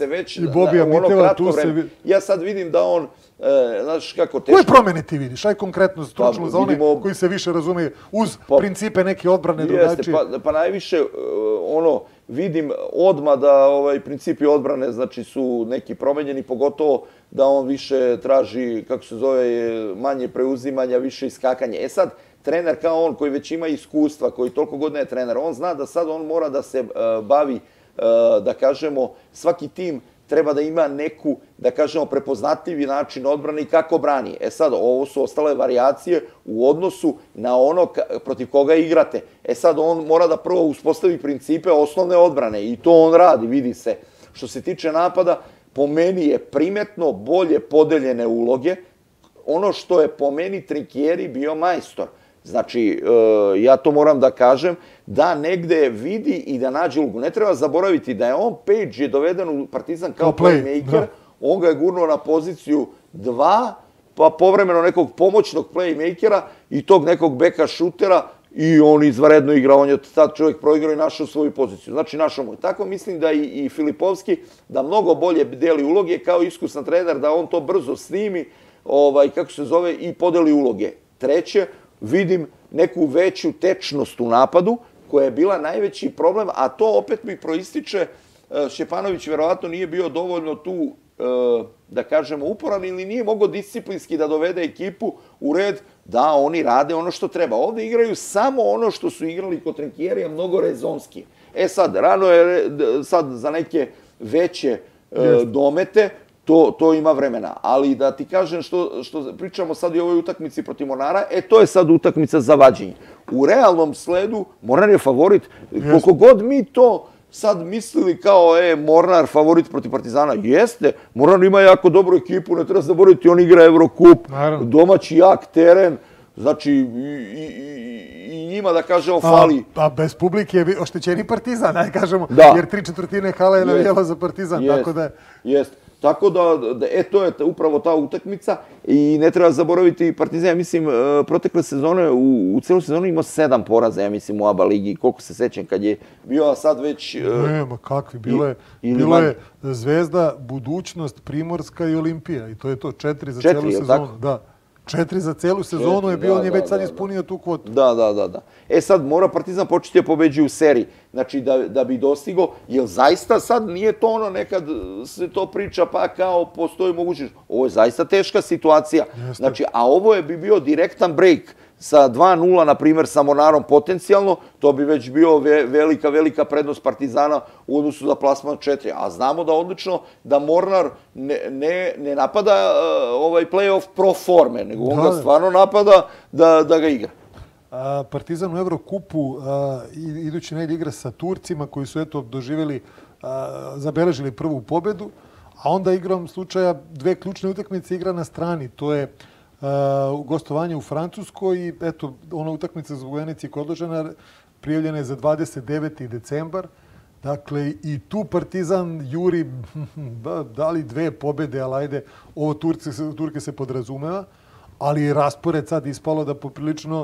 B: i Bobija Miteva.
C: Ja sad vidim da on, znaš kako...
B: Koje promene ti vidiš? Aj konkretno, stručno za one koji se više razumeju uz principe neke odbrane drugačije.
C: Pa najviše, ono, vidim odmah da principi odbrane su neki promenjeni, pogotovo da on više traži, kako se zove, manje preuzimanja, više iskakanja. E sad, trener kao on koji već ima iskustva, koji toliko godina je trener, on zna da sad on mora da se bavi, da kažemo, svaki tim treba da ima neku, da kažemo, prepoznatljivi način odbrane i kako brani. E sad, ovo su ostale varijacije u odnosu na ono protiv koga igrate. E sad, on mora da prvo uspostavi principe osnovne odbrane i to on radi, vidi se. Što se tiče napada, po meni je primetno bolje podeljene uloge. Ono što je po meni Trinkieri bio majstor. Znači, ja to moram da kažem, da negde vidi i da nađe ulogu. Ne treba zaboraviti da je on, Page je doveden u Partizan kao playmaker, on ga je gurnuo na poziciju dva, pa povremeno nekog pomoćnog playmakera i tog nekog beka šutera i on izvaredno igra, on je tad čovjek proigrao i našao svoju poziciju. Znači, našao mu. Tako mislim da i Filipovski, da mnogo bolje deli uloge, kao iskusan trener, da on to brzo snimi, kako se zove, i podeli uloge. Treće, vidim neku veću tečnost u napadu, koja je bila najveći problem, a to opet mi proističe, Šćepanović verovatno nije bio dovoljno tu, da kažemo, uporan ili nije mogao disciplinski da dovede ekipu u red, da oni rade ono što treba. Ovde igraju samo ono što su igrali kod Trinkierija, mnogo rezonski. E sad, rano je sad za neke veće domete, to ima vremena. Ali da ti kažem što pričamo sad i o ovoj utakmici protiv Mornara, e to je sad utakmica za vađenje. U realnom sledu Mornar je favorit. Koliko god mi to sad mislili kao, e, Mornar favorit protiv Partizana, jeste. Mornar ima jako dobru ekipu, ne treba zaboraviti, on igra Evrokup, domaći jak teren, znači i njima, da kažemo, fali.
B: Pa bez publike je oštećeni Partizan, aj kažemo, jer tri četvrtine hala je navijela za Partizan, tako da...
C: Jest. Tako da, e, to je upravo ta utakmica i ne treba zaboraviti Partizan, ja mislim, protekle sezone, u, u celu sezonu imao sedam poraza, ja mislim, u A B A ligi, koliko se sećam kad je bio, a sad već...
B: Ne, ma kakvi, bilo je, bilo je Zvezda, Budućnost, Primorska i Olimpija i to je to, četiri za celu sezonu. Da. Četiri za celu sezonu je bio, on je već sad ispunio tu kvotu.
C: Da, da, da, da. E sad mora Partizan početi da pobeđuje u seriji, znači da bi dostigo, jer zaista sad nije to ono, nekad se to priča pa kao postoji mogućnost. Ovo je zaista teška situacija, znači, a ovo je bi bio direktan break sa dva nula, na primjer, sa Mornarom potencijalno, to bi već bio velika, velika prednost Partizana u odnosu za plasman četiri. A znamo da odlično da Mornar ne napada ovaj play-off pro forme, nego on ga stvarno napada da ga igra.
B: Partizan u Evrokupu idući nedelje igra sa Turcima koji su eto doživjeli, zabeležili prvu pobedu, a onda igrom slučaja dve ključne utakmice igra na strani. To je gostovanje u Francuskoj i eto, ona utakmica zbog Venecije koja je odložena prijavljena je za dvadeset deveti decembar. Dakle, i tu Partizan juri dali dve pobede, ali ajde, ovo Turke se podrazumeva, ali je raspored sad ispalo da poprilično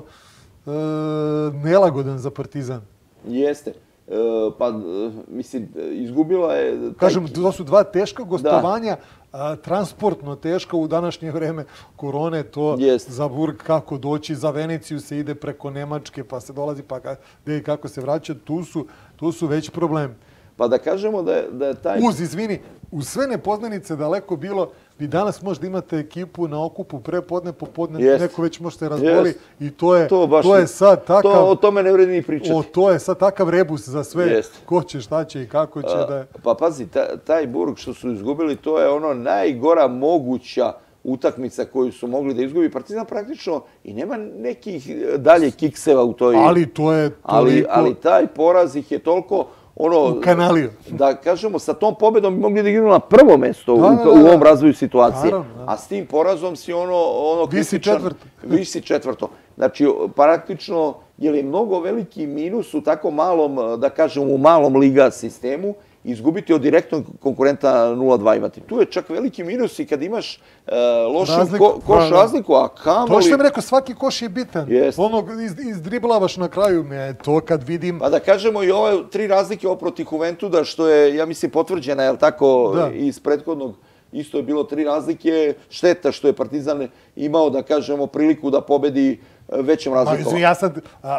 B: nelagodan za Partizan.
C: Jeste. Pa, mislim, izgubila je...
B: Kažem, to su dva teška gostovanja, transportno teško u današnje vreme korone, to za Burg kako doći, za Veneciju se ide preko Nemačke, pa se dolazi, pa gdje i kako se vraća, tu su već problemi.
C: Pa da kažemo da je taj...
B: Uz, izvini, uz sve nepoznanice daleko bilo, vi danas možda imate ekipu na okupu prepodne, popodne, neko već možete razboli i to je sad takav...
C: O tome ne vredi ni pričati.
B: To je sad takav rebus za sve, ko će, šta će i kako će da je...
C: Pa pazi, taj Burg što su izgubili, to je ono najgora moguća utakmica koju su mogli da izgubi. Partizan praktično i nema nekih dalje kikseva u toj...
B: Ali to je toliko...
C: Ali taj poraz ih je toliko...
B: U kanaliju.
C: Da kažemo, sa tom pobedom bi mogli da igraju na prvo mesto u ovom razvoju situacije. A s tim porazom si ono...
B: Visi četvrto.
C: Visi četvrto. Znači, praktično, je mnogo veliki minus u tako malom, da kažem, u malom liga sistemu, izgubiti od direktnog konkurenta nula dva imati. Tu je čak veliki minus i kad imaš lošu koš razliku, a kamoli...
B: To što im rekao, svaki koš je bitan. Ono izdriblavaš na kraju, to kad vidim...
C: Pa da kažemo i ove tri razlike oproti Juventuda, što je, ja mislim, potvrđena, je li tako, iz prethodnog isto je bilo tri razlike. Šteta što je Partizan imao, da kažemo, priliku da pobedi većem razlikom.
B: Ja sad...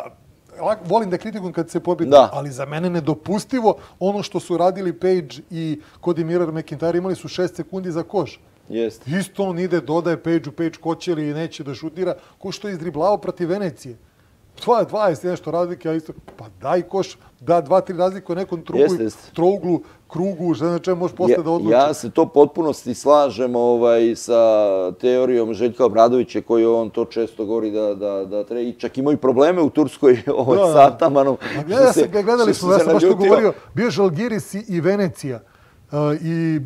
B: Volim da kritikujem kad se pobjedi, ali za mene nedopustivo ono što su radili Page i Cody Mirror McIntyre, imali su šest sekundi za koš. Isto on ide, dodaje Page-u, Page hoće ili neće da šutira, ko što je izdriblao protiv Venecije. To je dvadeset nešto razlike, a isto, pa daj koš, da dva, tri razlike u nekom trouglu, krugu, što znači možeš posle da odluči.
C: Ja se to potpunosti slažem sa teorijom Željka Obradovića, koji on to često govori da treba, i čak imaju probleme u Turskoj sa Atamanom.
B: Gledali smo, ja sam baš to govorio, bio Žalgiris i Venecija i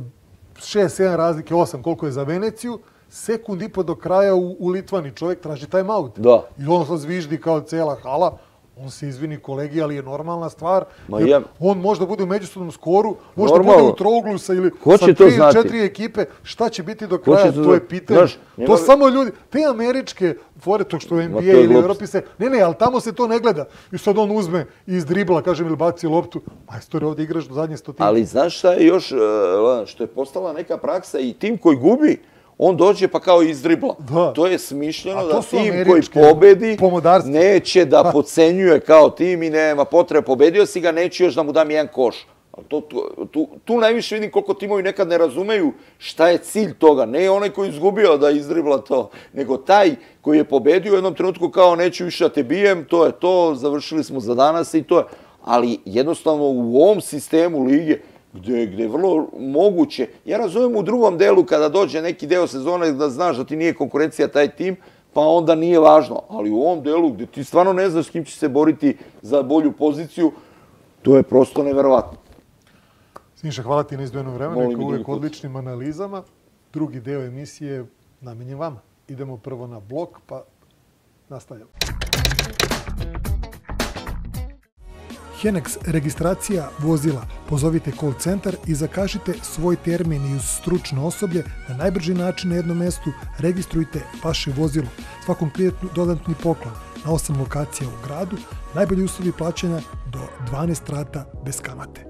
B: šest, sedam razlike, osam, koliko je za Veneciju, sekund i po do kraja u Litvani. Čovjek traži time out. I on se zviždi kao cela hala. On se izvini kolegi, ali je normalna stvar. On možda bude u međusobnom skoru, možda bude u trouglu sa tri, četiri ekipe. Šta će biti do kraja, to je pitanje. To samo ljudi, te američke fore, to što u N B A ili Evropi se... Ne, ne, ali tamo se to ne gleda. I sad on uzme iz dribla, kažem, ili baci loptu. Majstore, ovdje igraš do zadnje stotine.
C: Ali znaš šta je još, što je postala neka praksa i tim koji gubi, on dođe pa kao izdribla. To je smišljeno da tim koji pobedi neće da podcenjuje kao tim i nema potrebe. Pobedio si ga, neće još da mu dam jedan koš. Tu najviše vidim koliko timovi nekad ne razumeju šta je cilj toga. Ne onaj koji je izgubio da izdribla to, nego taj koji je pobedio u jednom trenutku kao neću više da te bijem, to je to, završili smo za danas i to je. Ali jednostavno u ovom sistemu lige gde je vrlo moguće. Ja razumijem u drugom delu kada dođe neki deo sezone da znaš da ti nije konkurencija taj tim, pa onda nije važno. Ali u ovom delu gde ti stvarno ne znaš s kim će se boriti za bolju poziciju, to je prosto neverovatno.
B: Siniša, hvala ti na izdvojeno vremena, kao uvijek odličnim analizama. Drugi deo emisije namenjen vama. Idemo prvo na blok, pa nastavljamo. Henex registracija vozila. Pozovite call centar i zakažite svoj termin i uz stručno osoblje na najbrži način na jednom mestu registrujte vaše vozilo. Svakom klijentu dodatni poklon na osam lokacija u gradu, najbolji uslovi plaćanja do dvanaest rata bez kamate.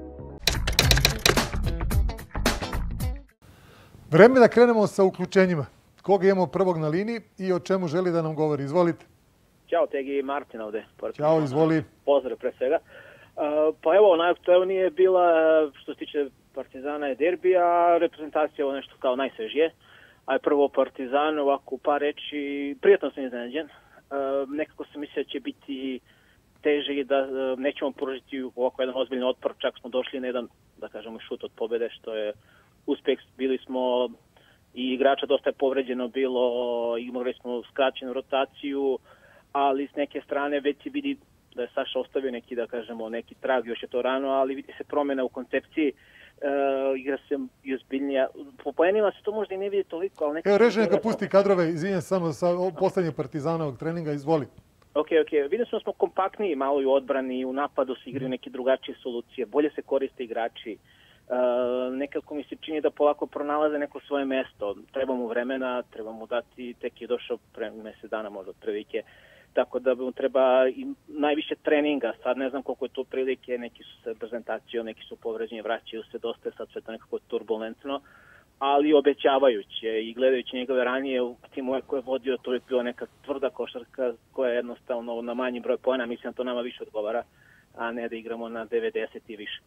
B: Vreme da krenemo sa uključenjima. Koga imamo prvog na liniji i o čemu želi da nam govori? Izvolite.
D: Ćao, Tegi, Martin ovde.
B: Ćao, izvoli.
D: Pozdrav pre svega. Uh, pa evo, najaktuelnije je bila, što se tiče Partizana je derbi, a reprezentacija je nešto kao najsvežije. A je prvo Partizan, ovako par reči, prijatno sam iznenađen. Uh, nekako sam mislio da će biti teže i da uh, nećemo pružiti ovako jedan ozbiljni otpor. Čak smo došli na jedan, da kažemo, šut od pobede, što je uspeh. Bili smo i igrača dosta je povređeno bilo, imali smo skraćenu rotaciju, ali s neke strane već se vidi da je Saša ostavio neki, da kažemo, neki trag, još je to rano, ali vidi se promjena u koncepciji, e, igra se i ozbiljnija. Po poenima se to možda i ne vidi toliko, ali...
B: Evo, reži neka pusti kadrove, izvinjam samo sa poslednjeg Partizanovog treninga, izvoli.
D: Ok, ok, vidim smo smo kompaktniji malo i u odbrani, u napadu se igraju neke drugačije solucije, bolje se koriste igrači. Uh, nekako mi se čini da polako pronalaze neko svoje mesto. Treba mu vremena, treba mu dati, tek je došao pre mesec dana možda od prvike, tako da mu treba i najviše treninga. Sad ne znam koliko je to prilike, neki su se prezentacijom, neki su povređeni, vraćaju se dosta, sad sve to nekako turbulentno, ali obećavajuće i gledajući njegove ranije u timu koje je vodio, to je bila neka tvrda košarka koja je jednostavno na manji broj poena, mislim da to nama više odgovara, a ne da igramo na devedeset i više.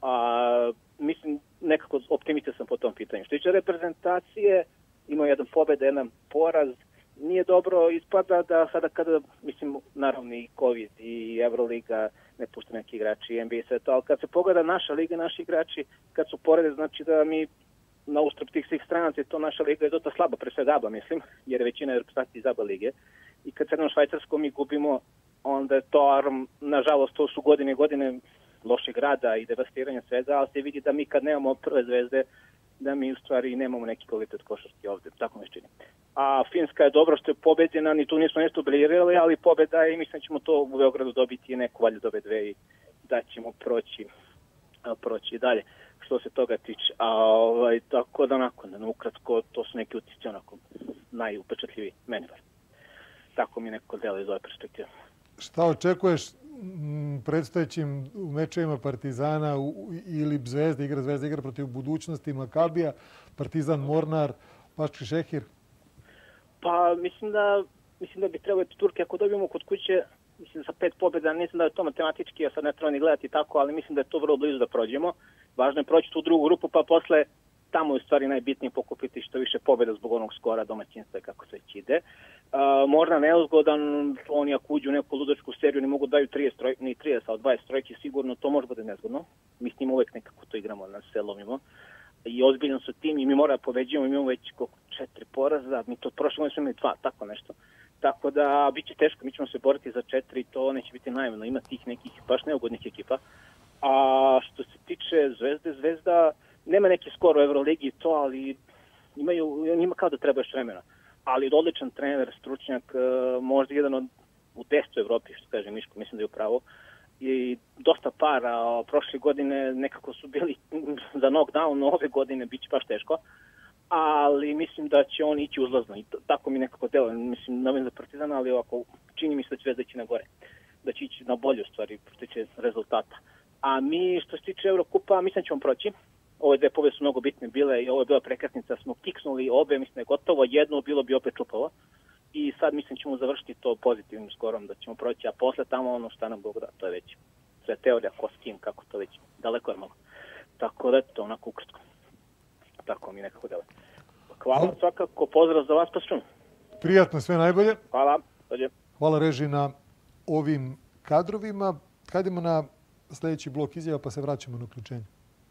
D: A, mislim, nekako optimista sam po tom pitanju. Što tiče reprezentacije, imao jedan pobjeda, jedan poraz. Nije dobro, ispada da sada kada, mislim, naravno i COVID i Euroliga, ne pušte neki igrači, N B A sve to, ali kad se pogleda naša liga, naši igrači, kad su porede, znači da mi na ustrop tih svih stranaca, to naša liga je dosta slaba, pre svega ABA, mislim, jer je većina reprezentacije iz ABA lige. I kad se na Švajcarskom mi gubimo, onda je to, arm, nažalost, to su godine i godine lošeg rada i devastiranja svega, ali se vidi da mi kad nemamo prve zvezde, da mi u stvari nemamo neki kvalitet košarke ovde, tako mi se čini. A Finska je dobro što je pobeđena, ni tu nismo nešto briljirali, ali pobeda je i mislim da ćemo to u Beogradu dobiti i neku valjda dobe dve i da ćemo proći, proći dalje što se toga tiče. A ovaj, tako da onako, da ukratko, to su neki utisci onako najupečatljiviji meni bar. Tako mi neko delo iz ove perspektive.
B: Šta očekuješ predstojećim mečevima Partizana ili Zvezda, igra Zvezda, igra protiv Budućnosti, Makabija, Partizan, Mornar, Paški Šehir?
D: Pa mislim da, mislim da bi trebalo Turke, ako dobijemo kod kuće, mislim sa pet pobjeda, mislim da je to matematički, ja sad ne treba ni gledati tako, ali mislim da je to vrlo blizu da prođemo. Važno je proći tu drugu grupu, pa posle tamo je u stvari najbitnije pokupiti što više pobjeda zbog onog skora domaćinstva kako se već ide. Uh, možda neuzgodan, oni ako uđu u neku ludačku seriju ne mogu daju trideset trojke, ni trideset, ali dvadeset trojke sigurno, to može bude nezgodno. Mi s njim uvek nekako to igramo, na se lomimo. I ozbiljno su tim i mi moramo pobeđujemo, imamo već četiri poraza, mi to prošle godine smo imali dva, tako nešto. Tako da bit će teško, mi ćemo se boriti za četiri, to neće biti naivno, ima tih nekih baš neugodnih ekipa. A što se tiče Zvezde, Zvezda nema neki skor u Euroligi to, ali imaju, njima kao da treba još vremena. Ali odličan trener, stručnjak, možda jedan od u deset u Evropi, što kaže Miško, mislim da je upravo. I dosta para, prošle godine nekako su bili za knockdown, ove godine bit će baš teško. Ali mislim da će on ići uzlazno i tako mi nekako deluje. Mislim, ne vem za Partizan, ali ovako čini mi se da će Zvezda ići na gore. Da će ići na bolju stvari, što tiče rezultata. A mi, što se tiče Eurokupa, mislim da ćemo proći. Ove dve pobjede su mnogo bitne bile i ovo je bila prekretnica, smo kiksnuli obe, mislim da je gotovo, jedno bilo bi opet čupavo. I sad mislim ćemo završiti to pozitivnim skorom, da ćemo proći, a posle tamo ono šta nam Bog da, to je već sve teorija, ko s kim, kako to već, daleko je malo. Tako da je to onako ukratko. Tako mi nekako dele. Hvala svakako, pozdrav za vas, pa šum.
B: Prijatno, sve najbolje.
D: Hvala, dođe.
B: Hvala reži na ovim kadrovima. Hajdemo na sljedeći blok izjava pa se vraćamo na uključenje.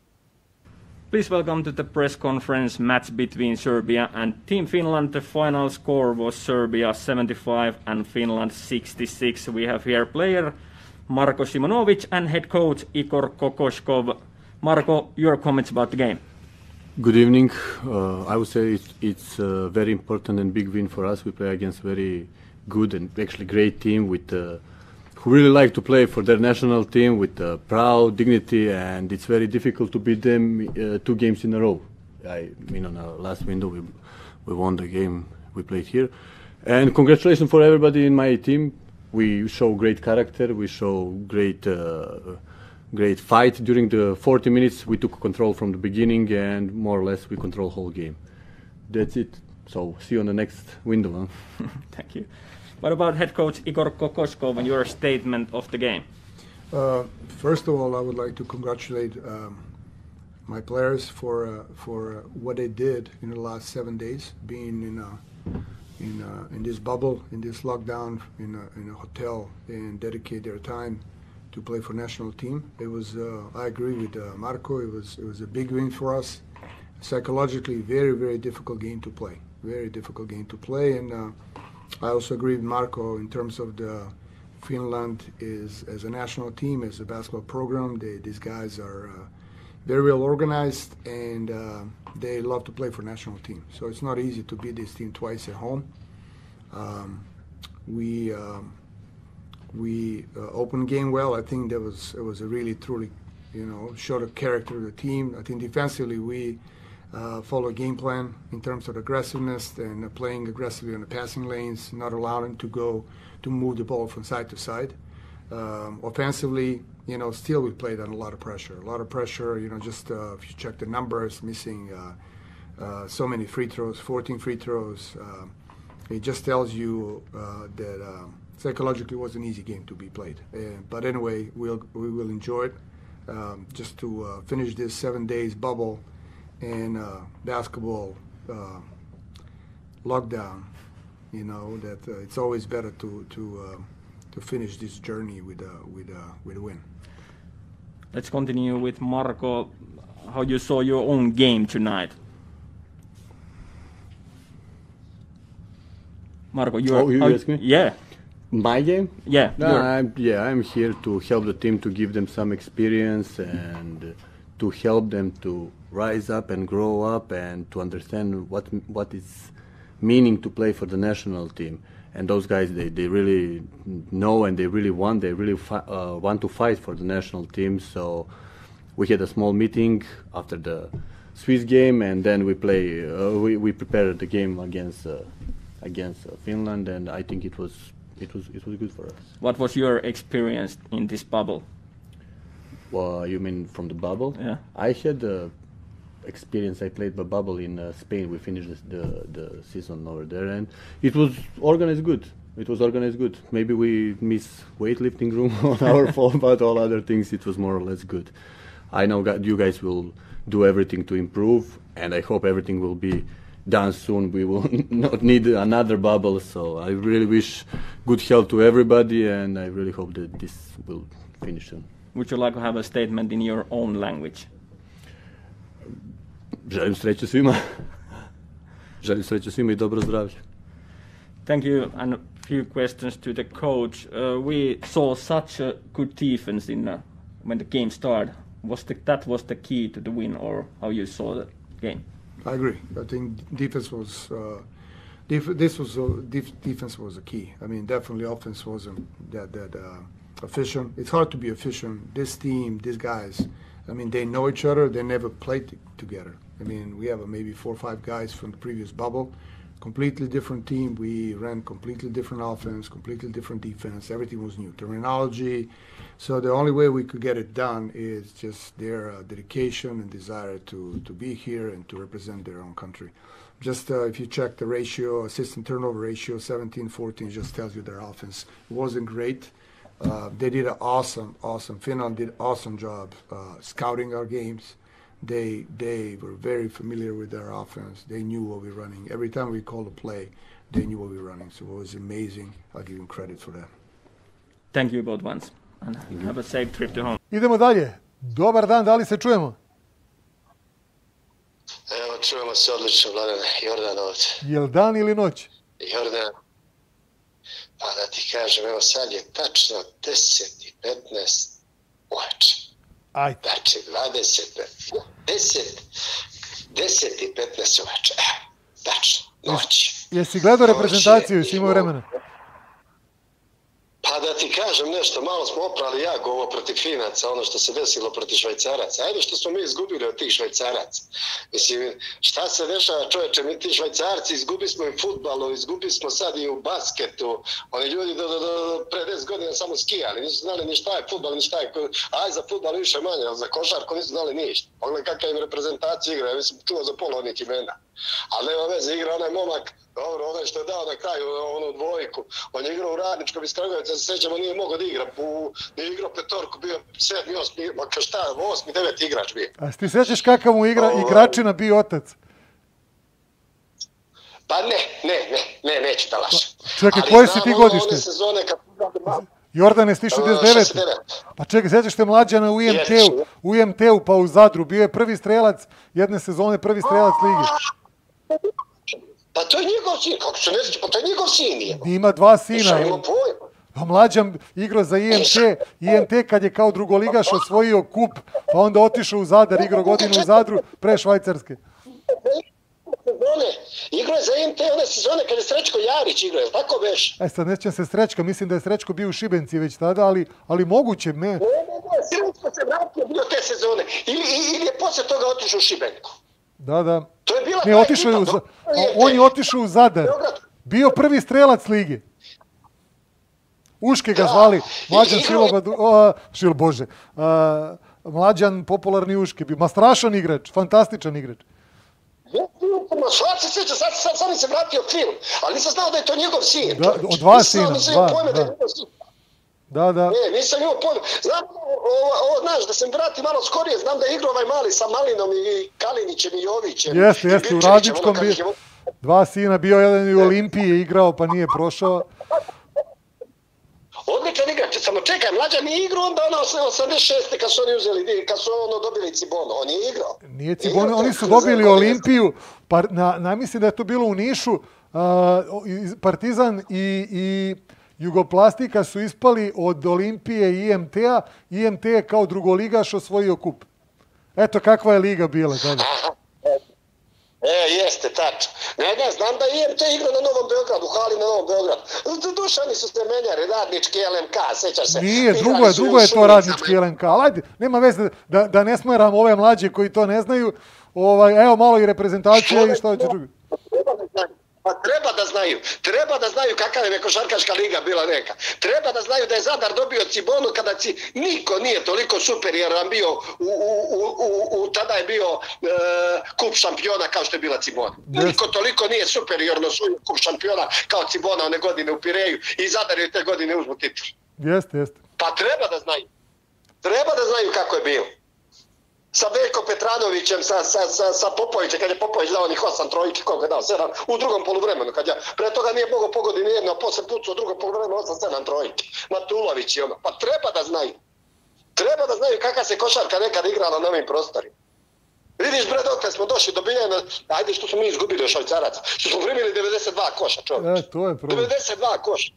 E: Please welcome to the press conference match between Serbia and Team Finland. The final score was Serbia seventy-five and Finland sixty-six. We have here player Marko Simonovic and head coach Igor Kokoshkov. Marko, your comments about the game.
F: Good evening. Uh, I would say it's, it's a very important and big win for us. We play against very good and actually great team with uh, who really like to play for their national team with uh, proud dignity, and it's very difficult to beat them uh, two games in a row. I mean, on our last window, we we won the game we played here, and congratulations for everybody in my team. We show great character. We show great, uh, great fight during the forty minutes. We took control from the beginning, and more or less we control whole game. That's it. So see you on the next window. Huh?
E: Thank you. What about head coach Igor Kokoskov and your statement of the game?
G: Uh, first of all, I would like to congratulate um, my players for uh, for uh, what they did in the last seven days, being in a, in a, in this bubble, in this lockdown, in a, in a hotel, and dedicate their time to play for national team. It was, uh, I agree with uh, Marko. It was it was a big win for us. Psychologically, very very difficult game to play. Very difficult game to play, and. Uh, I also agree with Marko in terms of the Finland is as a national team, as a basketball program. They, these guys are uh, very well organized, and uh, they love to play for national team. So it's not easy to beat this team twice at home. Um, we um, we uh, opened game well. I think that was it was a really truly, you know, showed the character of the team. I think defensively we. Uh, follow a game plan in terms of aggressiveness and uh, playing aggressively on the passing lanes, not allowing to go to move the ball from side to side. Um, offensively, you know, still we played on a lot of pressure. A lot of pressure, you know, just uh, if you check the numbers, missing uh, uh, so many free throws, fourteen free throws. Uh, it just tells you uh, that uh, psychologically it was an easy game to be played. Uh, but anyway, we'll, we will enjoy it. Um, just to uh, finish this seven days bubble and uh, basketball uh, lockdown, you know, that uh, it's always better to to uh, to finish this journey with a with a with a win.
E: Let's continue with Marko. How you saw your own game tonight, Marko? You
F: oh, you
E: how,
F: ask me?
E: Yeah.
F: My game?
E: Yeah.
F: No, I'm, yeah, I'm here to help the team, to give them some experience and uh, to help them to rise up and grow up and to understand what what is meaning to play for the national team. And those guys, they, they really know and they really want, they really fi uh, want to fight for the national team. So we had a small meeting after the Swiss game, and then we play. Uh, we we prepared the game against uh, against uh, Finland, and I think it was it was it was good for us.
E: What was your experience in this bubble?
F: Well, you mean from the bubble?
E: Yeah.
F: I had the experience. I played the bubble in uh, Spain. We finished the, the the season over there, and it was organized good. It was organized good. Maybe we miss weightlifting room on our fault, but all other things it was more or less good. I know you guys will do everything to improve, and I hope everything will be done soon. We will not need another bubble. So I really wish good health to everybody, and I really hope that this will finish soon.
E: Would you like to have a statement in your own language?
F: Želim sreće svima. Želim sreće svima I dobro zdravlje.
E: Thank you. And a few questions to the coach. Uh, we saw such a good defense in uh, when the game started. Was the, that was the key to the win, or how you saw the game?
G: I agree. I think defense was uh, def this was uh, def defense was a key. I mean, definitely offense wasn't that that uh, efficient. It's hard to be efficient. This team, these guys, I mean, they know each other. They never played together. I mean, we have uh, maybe four or five guys from the previous bubble. Completely different team. We ran completely different offense, completely different defense. Everything was new. Terminology. So the only way we could get it done is just their uh, dedication and desire to, to be here and to represent their own country. Just uh, if you check the ratio, assist and turnover ratio, seventeen fourteen, just tells you their offense wasn't great. Uh, they did an awesome, awesome, Finland did an awesome job uh, scouting our games. They they were very familiar with their offense. They knew what we were running. Every time we called a play, they knew what we were running. So it was amazing. I'll give them credit for that.
E: Thank you both once. And have a safe trip to home.
B: Idemo dalje. Dobar dan, da li se čujemo?
H: Evo, čujemo se odlično, Vladane. Jordan ovdje.
B: Jel dan ili noć?
H: Jordan, pa da ti kažem, evo sad je tačno deset i petnaest uveče.
B: Ajde.
H: Znači, dvadeset, deset, deset i petnaest uveče. Evo, tačno, noć.
B: Jesi gledao reprezentaciju, si imao vremena?
H: Pa Pa da ti kažem nešto, malo smo oprali jako ovo protiv Finaca, ono što se desilo protiv Švajcaraca. Ajde što smo mi izgubili od tih Švajcaraca. Mislim, šta se dešava, čoveče, mi ti Švajcarci izgubili smo i futbalu, izgubili smo sad i u basketu. Oni ljudi do, do, do, pre deset godina samo skijali, nisu znali ni šta je futbal, ni šta je... Aj, za futbal više manje, ali za košarku nisu znali ništa. Pogledaj kakva im reprezentacija igra, ja mislim čuo za pola onih imena. Ali nema veze, igra onaj momak, dobro, onaj što je dao na kraju onu dvojku. On je igrao u Radničkom iz Kragujevca, se sjećamo, nije mogao da igra. U, nije igrao petorku, bio sedmi, osmi, maka šta, osmi, deveti igrač bio.
B: A ti sjećaš kakav mu igra, o, igračina bio otac?
H: Pa ne, ne, ne, ne, neću da lažem.
B: Čekaj, koje si ti godište?
H: One sezone kad...
B: Jordane, si šezdeset devete. Pa čekaj, sjećaš te Mlađana u I M T-u, u I M T-u pa u Zadru. Bio je prvi strelac jedne sezone, prvi strelac lige.
H: Pa to je njegov sin, kako se ne znači, pa to je njegov sin je.
B: Ima dva sina.
H: Šta ima pojma?
B: Pa Mlađan igrao za I M T, I M T kad je kao drugoligaš osvojio kup, pa onda otišao u Zadar, igrao godinu u Zadru, pre Švajcarske.
H: Igrao je za I M T one sezone kad je Srećko Jarić igrao, je tako beš?
B: E sad nećem se Srećka, mislim da je Srećko bio u Šibenci već tada, ali, ali moguće me...
H: Ne, ne, ne, Srećko se vratio bio te sezone, ili, ili je posle toga otišao u Šibenku.
B: Da, da.
H: To je bila
B: ne, otišao je u, on je otišao u Zadar. Bio prvi strelac lige. Uške ga zvali, Mlađan Šiloba, o, Šil Bože, a, Mlađan popularni Uške, ma strašan igrač, fantastičan igrač.
H: Sad se sjeća, sad, sad, sad mi se vratio film, ali nisam znao da je to njegov sin.
B: Da, od dva sina, dva, da. Da, da.
H: Ne, nisam imao pojma. Znam, ovo, ovo, znaš, da se mi vrati malo skorije, znam da je igrao ovaj mali sa Malinom i Kalinićem i Jovićem.
B: Jeste, jeste, u Radničkom bio. Dva sina, bio jedan i u Olimpiji igrao, pa nije prošao.
H: Odličan igrač, samo čekaj, Mlađan nije igrao onda ono osamdeset šeste kad su oni uzeli, kad su ono dobili Cibono, on je igrao.
B: Nije Cibono, oni su dobili Olimpiju, par, na, na mislim da je to bilo u Nišu, uh, Partizan i, i Jugoplastika su ispali od Olimpije i I M T-a, I M T je kao drugoligaš osvojio kup. Eto kakva je liga bila tada.
H: E, jeste, tačno. Ne, ne, znam da I M T igra na Novom Beogradu, hali na Novom Beogradu. Dušani su se menjari, Radnički L M K, sećaš se.
B: Nije, drugo je, drugo je to Radnički L M K. Ali ajde, nema veze da, da ne smeram ove mlađe koji to ne znaju. Ovaj, evo malo i reprezentacije i što će drugi.
H: Pa treba da znaju, treba da znaju kakav je košarkaška liga bila neka. Treba da znaju da je Zadar dobio Cibonu kada ci niko nije toliko superioran bio, u, u, u, u, tada je bio e, kup šampiona kao što je bila Cibona. Yes. Niko toliko nije superiorno svoj kup šampiona kao Cibona one godine u Pireju i Zadar je te godine uzmu titul.
B: Jeste, jeste.
H: Pa treba da znaju. Treba da znaju kako je bilo. Sa Veljkom Petranovićem, sa, sa, sa, sa Popovićem, kad je Popović dao onih osam trojki, koliko je dao, sedam, u drugom poluvremenu, kad je, pre toga nije mogao pogoditi nijedno, a posle pucu u drugom poluvremenu osam, sedam trojki. Matulović i ono, pa treba da znaju. Treba da znaju kakva se košarka nekad igrala na ovim prostorima. Vidiš, bre, dokle smo došli do biljena, ajde što smo mi izgubili od Švajcaraca, što smo primili devedeset dva koša, čovječ.
B: E, to je problem.
H: devedeset dva koša.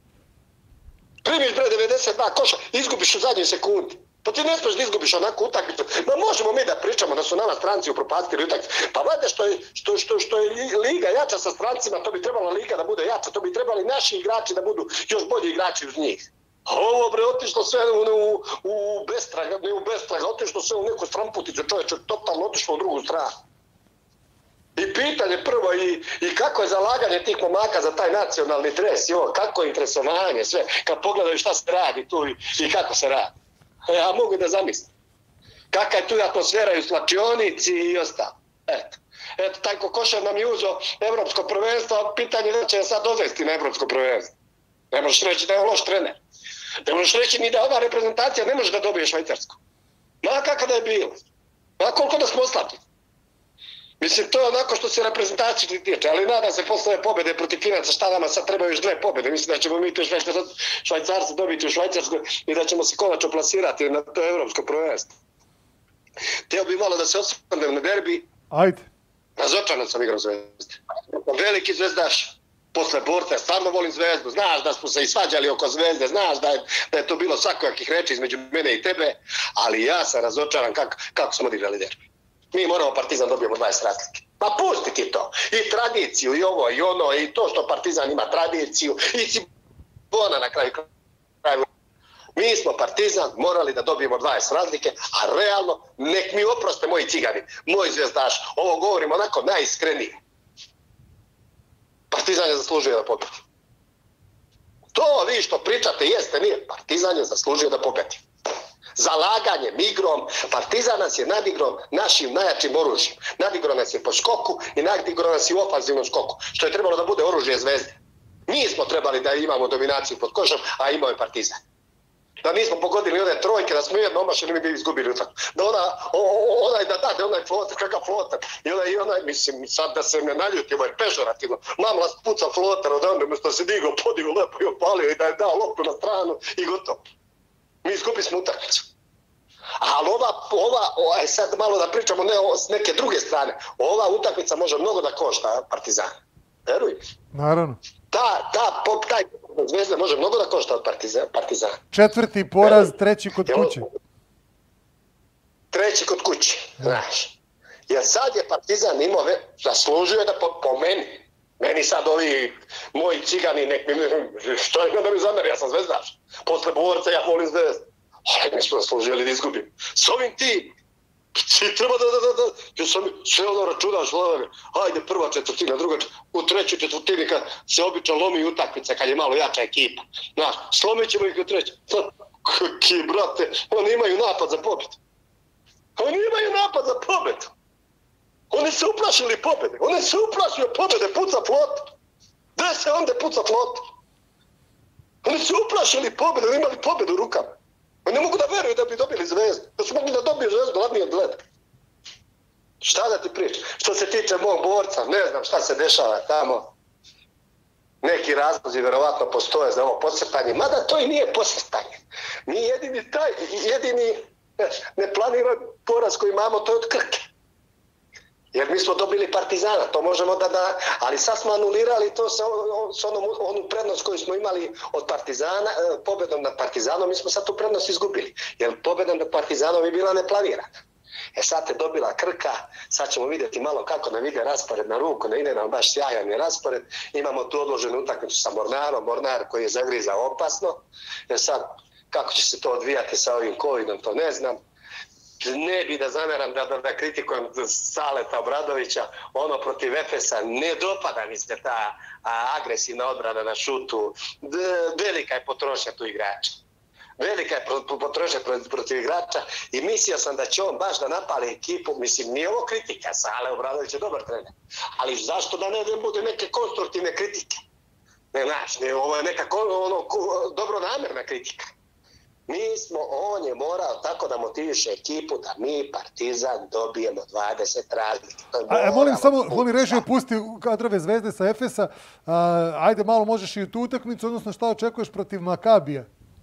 H: Primiš, bre, devedeset dva koša, izgubiš u zadnjoj sekundi. Pa ti ne smiješ da izgubiš onako utakmicu. Ma možemo mi da pričamo da su nama stranci upropastili utakmicu. Pa valjda što je, što, što, što je liga jača sa strancima, to bi trebala liga da bude jača, to bi trebali naši igrači da budu još bolji igrači uz njih. A ovo bre, otišlo sve u, u, u bestraga, ne u bestraga, otišlo sve u neku stramputicu, čovječe, totalno otišlo u drugu stranu. I pitanje prvo, i, i kako je zalaganje tih momaka za taj nacionalni dres, jo, kako je interesovanje, sve, kad pogledaju šta se radi tu i, i kako se radi. Ja mogu da zamislim. Kakva je tu atmosfera i u slačionici i ostalo. Eto. Eto, taj kokošar nam je uzeo evropsko prvenstvo, pitanje da će sad odvesti na evropsko prvenstvo. Ne možeš reći da je loš trener. Ne možeš reći ni da ova reprezentacija ne može da dobije Švajcarsku. Ma kako da je bilo. Ma koliko da smo oslabili. Mislim, to je onako što se reprezentacije tiče, ali nadam se posle ove pobjede protiv Finaca, šta nama sad trebaju još dve pobjede. Mislim da ćemo mi to Švajcarci dobiti u Švajcarskoj i da ćemo se konačno plasirati na to evropsko prvenstvo. Teo bi malo da se osvrnem na derbi.
B: Ajde.
H: Razočarno sam igrao Zvezde. Veliki zvezdaš. Posle Borca, stvarno volim Zvezdu. Znaš da smo se i svađali oko Zvezde, znaš da je, da je to bilo svakojakih reči između mene i tebe, ali ja sam razočaran kako, kako smo odigrali derbi. Mi moramo Partizan dobijemo dvadeset razlike. Pa pusti ti to. I tradiciju, i ovo, i ono, i to što Partizan ima tradiciju, i Cibona na kraju Mi smo Partizan morali da dobijemo dvadeset razlike, a realno, nek mi oproste moji cigani, moji zvezdaši. Ovo govorim onako najiskrenije. Partizan je zaslužio da pobedi. To vi što pričate jeste, nije. Partizan je zaslužio da pobedi. Zalaganjem, igrom, Partizan nas je nadigrao našim najjačim oružjem. Nadigrao nas je po skoku i nadigrao nas je u ofanzivnom skoku, što je trebalo da bude oružje Zvezde. Mi smo trebali da imamo dominaciju pod košom, a imao je Partizan. Da nismo pogodili one trojke, da smo jedno omašili, mi bi izgubili utak. Da ona, o, o, onaj da dade, onaj flotar, kakav flotar. I onaj, i onaj, mislim, sad da se ne naljutimo, je pežorativno. Mamla spuca flotar od onda, umjesto da se digao, podigao lepo i opalio i da je dao loptu na stranu i gotovo. Mi izgubili smo utakmicu. Ali ova, ova, ova, sad malo da pričamo ne, s neke druge strane, ova utakmica može mnogo da košta Partizana. Veruj mi.
B: Naravno.
H: Ta, ta, pop, taj Zvezda može mnogo da košta od Partizana.
B: Četvrti poraz, treći kod kuće.
H: Treći kod kuće, znaš. Jer sad je Partizan imao, zaslužio je da po, po meni, meni sad ovi moji cigani, nek mi, što je da mi zameri, ja sam zvezdaš. Posle borca ja volim Zvezdu. Ali mi smo zaslužili da izgubim. S ovim ti, ti treba da, da, da, da, ja sam sve ono računaš, hladame, hajde prva četvrtina, druga četvrtina, u trećoj četvrtini kad se obično lomi utakmica, kad je malo jača ekipa. Znaš, slomit ćemo ih u trećoj. Kaki, brate, oni imaju napad za pobjedu. Oni imaju napad za pobjedu. Oni se uplašili pobjede, oni se uplašili pobjede, puca flota. Gde se onda puca flota? Oni se uplašili pobjede, oni imali pobjedu u rukama. Oni ne mogu da veruju da bi dobili Zvezdu. Da su mogli da dobiju Zvezdu, gladnije od gleda. Šta da ti pričam? Što se tiče mog borca, ne znam šta se dešava tamo. Neki razlozi verovatno postoje za ovo posrtanje. Mada to i nije posrtanje. Mi jedini taj, jedini neplaniran poraz koji imamo, to je od Krke. Jer mi smo dobili Partizana, to možemo da da... Ali sad smo anulirali to sa onom, onu prednost koju smo imali od Partizana, pobedom nad Partizanom, mi smo sad tu prednost izgubili. Jer pobedom nad Partizanom je bila neplanirana. E sad je dobila Krka, sad ćemo vidjeti malo kako nam ide raspored na ruku, ne ide nam baš sjajan je raspored. Imamo tu odloženu utakmicu sa Mornarom, Mornar koji je zagrizao opasno. Jer sad, kako će se to odvijati sa ovim covidom, to ne znam. Ne bi da zameram da, da, da kritikujem Saleta Obradovića, ono protiv Efesa, ne dopada mi se ta a, agresivna odbrana na šutu, D, velika je potrošnja tu igrača. Velika je potrošnja protiv igrača i mislio sam da će on baš da napali ekipu, mislim nije ovo kritika, Sale Obradović je dobar trener, ali zašto da ne bude neke konstruktivne kritike? Ne, znaš, ne, ovo je neka ono, dobronamerna kritika. Mi smo, on je morao tako da motiviše ekipu da mi Partizan dobijemo dvadeset razlike.
B: A, molim samo, Hlomi Režio, pusti kadrove Zvezde sa Efesa. A, ajde malo možeš i u tu utakmicu, odnosno šta očekuješ protiv Makabija?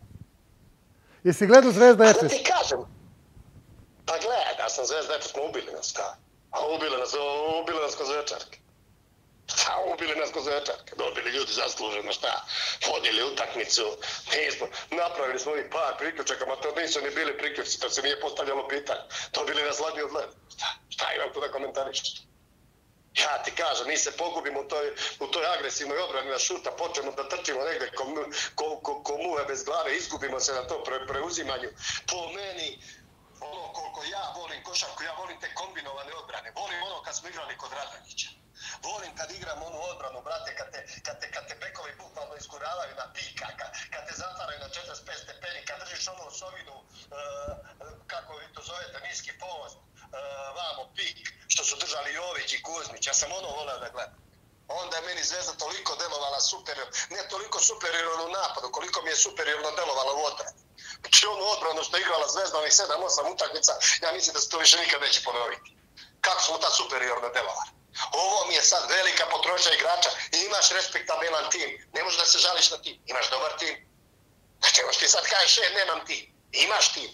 B: Jesi gledao Zvezda Efes?
H: Da ti kažem. Pa gledao sam Zvezda Efes, smo ubili nas kao. A ubili nas, ubili nas ko zvečarke. Šta, ubili nas ko zvečarke, dobili ljudi zasluženo, šta, vodili utakmicu, nismo, napravili smo ovih par priključaka, ma to nisu ni bili priključci, to se nije postavljalo pitanje, dobili nas hladni od leda, šta, šta imam tu da komentarišeš? Ja ti kažem, mi se pogubimo u toj, u toj agresivnoj odbrani na šuta, počnemo da trčimo negde ko, ko, ko, ko muve bez glave, izgubimo se na to pre, preuzimanju, po meni, ono koliko ja volim košarku, ja volim te kombinovane odbrane, volim ono kad smo igrali kod Radonjića. Volim kad igram onu odbranu, brate, kad te, kad te, kad te bekovi bukvalno iskuravaju na pika, kad, kad te zatvaraju na četrdeset pet stepeni, kad držiš onu osovinu, uh, kako vi to zovete, niski povost, uh, vamo pik, što su držali Jović i Kuzmić, ja sam ono voleo da gledam. Onda je meni Zvezda toliko delovala superior, ne toliko superiorno u napadu, koliko mi je superiorno delovala u odbrani. Znači onu odbranu što je igrala Zvezda, onih sedam osam utakmica, ja mislim da se to više nikad neće ponoviti. Kako smo ta superiorno delovali? Ovo mi je sad velika potrošnja igrača i imaš respektabilan tim. Ne možeš da se žališ na tim. Imaš dobar tim. Znači, možeš ti sad kažeš, e, nemam tim. Imaš tim.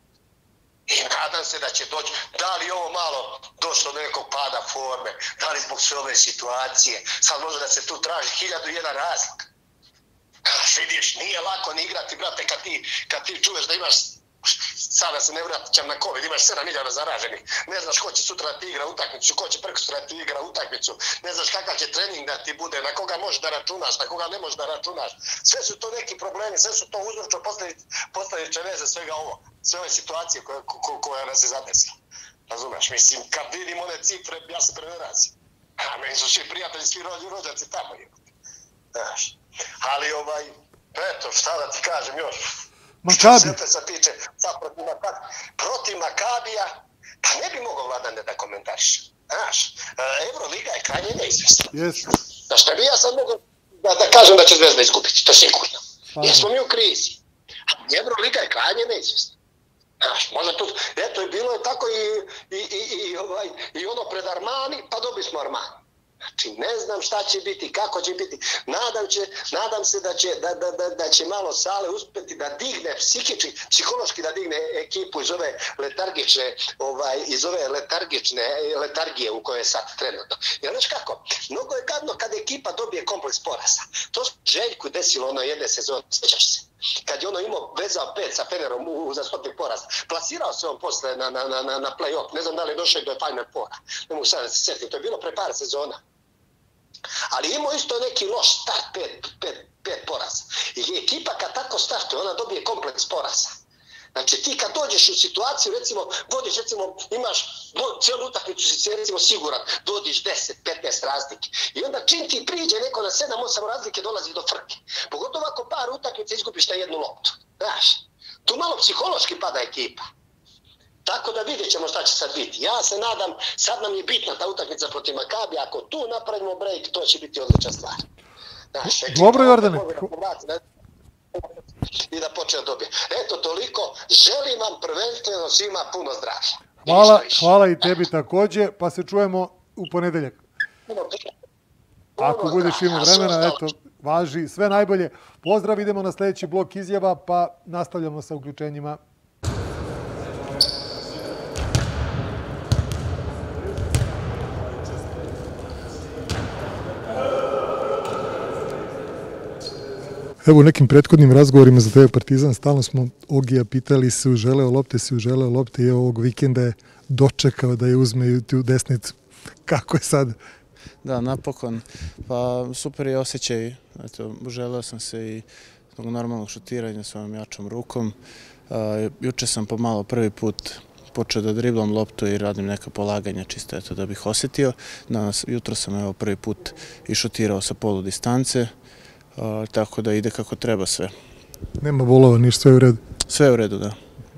H: I nadam se da će doći. Da li ovo malo došlo do nekog pada forme? Da li zbog sve ove situacije? Sad može da se tu traži hiljadu i jedan razlog. Vidiš, nije lako ni igrati, brate, kad ti, kad ti čuješ da imaš Sada se ne vraćam na COVID, imaš sedam hiljada zaraženih, ne znaš ko će sutra da ti igra utakmicu, ko će prekosutra da ti igra utakmicu, ne znaš kakav će trening da ti bude, na koga možeš da računaš, na koga ne možeš da računaš. Sve su to neki problemi, sve su to uzročno posledične veze svega ovo, sve ove situacije koja, ko, koja nas je zadesila. Razumeš, mislim, kad vidim one cifre, ja se preverazim. A meni su svi prijatelji, svi rođaci tamo. Znaš, ali ovaj, eto, šta da ti kažem još?
B: Makabi.
H: Što se tiče sad protiv Makabija, protiv Makabija, pa ne bi mogao Vladane da komentariš. Znaš, Euroliga je krajnje neizvestna.
B: Yes.
H: Znaš, ne bi ja sad mogao da, da kažem da će Zvezda izgubiti, to je sigurno. Jer smo mi u krizi. A Euroliga je krajnje neizvestna. Znaš, možda tu, eto, bilo je tako i, i, i, i, ovaj, i ono pred Armani, pa dobili smo Armani. Znači, ne znam šta će biti, kako će biti. Nadam, će, nadam se da će, da, da, da, da će malo Sale uspjeti da digne psihički, psihološki da digne ekipu iz ove letargične, ovaj, iz ove letargične letargije u kojoj je sad trenutno. Jer znaš kako, mnogo je gadno kad ekipa dobije kompleks poraza. To se Željku desilo ono jedne sezone, sjećaš se. Kad je ono imao vezao pet sa Fenerom u uzastopni poraz. Plasirao se on posle na, na, na, na play-off. Ne znam da li je došao i do Final Foura. Ne mogu sad da se sjetim. To je bilo pre par sezona. Ali imao isto neki loš start, pet, pet, pet poraza. I ekipa kad tako startuje, ona dobije kompleks poraza. Znači ti kad dođeš u situaciju, recimo, vodiš, recimo, imaš cijelu utakmicu si recimo siguran, vodiš deset petnaest razlike. I onda čim ti priđe neko na sedam osam razlike dolazi do frke. Pogotovo ako par utakmica izgubiš na jednu loptu. Znaš, tu malo psihološki pada ekipa. Tako da vidjet ćemo šta će sad biti. Ja se nadam, sad nam je bitna ta utakmica protiv Makabija. Ako tu napravimo break, to će biti odlična stvar. Znaš,
B: dobro, Jordane.
H: I da počne da dobije. Eto, toliko. Želim vam prvenstveno svima puno zdravlja.
B: Hvala, hvala i tebi takođe, pa se čujemo u ponedeljak. Ako budeš imao vremena, eto, važi sve najbolje. Pozdrav, idemo na sljedeći blok izjava, pa nastavljamo sa uključenjima. Evo u nekim prethodnim razgovorima za tebe Partizan, stalno smo Ogija pitali se uželeo lopte, se uželeo lopte i ovog vikenda je dočekao da je uzme i tu desnicu. Kako je sad?
I: Da, napokon. Pa super je osjećaj. Eto, uželeo sam se i zbog normalnog šutiranja svojom jačom rukom. A, juče sam pomalo prvi put počeo da driblam loptu i radim neka polaganja čisto eto, da bih osjetio. Danas, jutro sam evo prvi put i šutirao sa polu distance. Uh, tako da ide kako treba sve.
B: Nema bolova, ništa, sve je u redu? Sve
I: je u redu, da.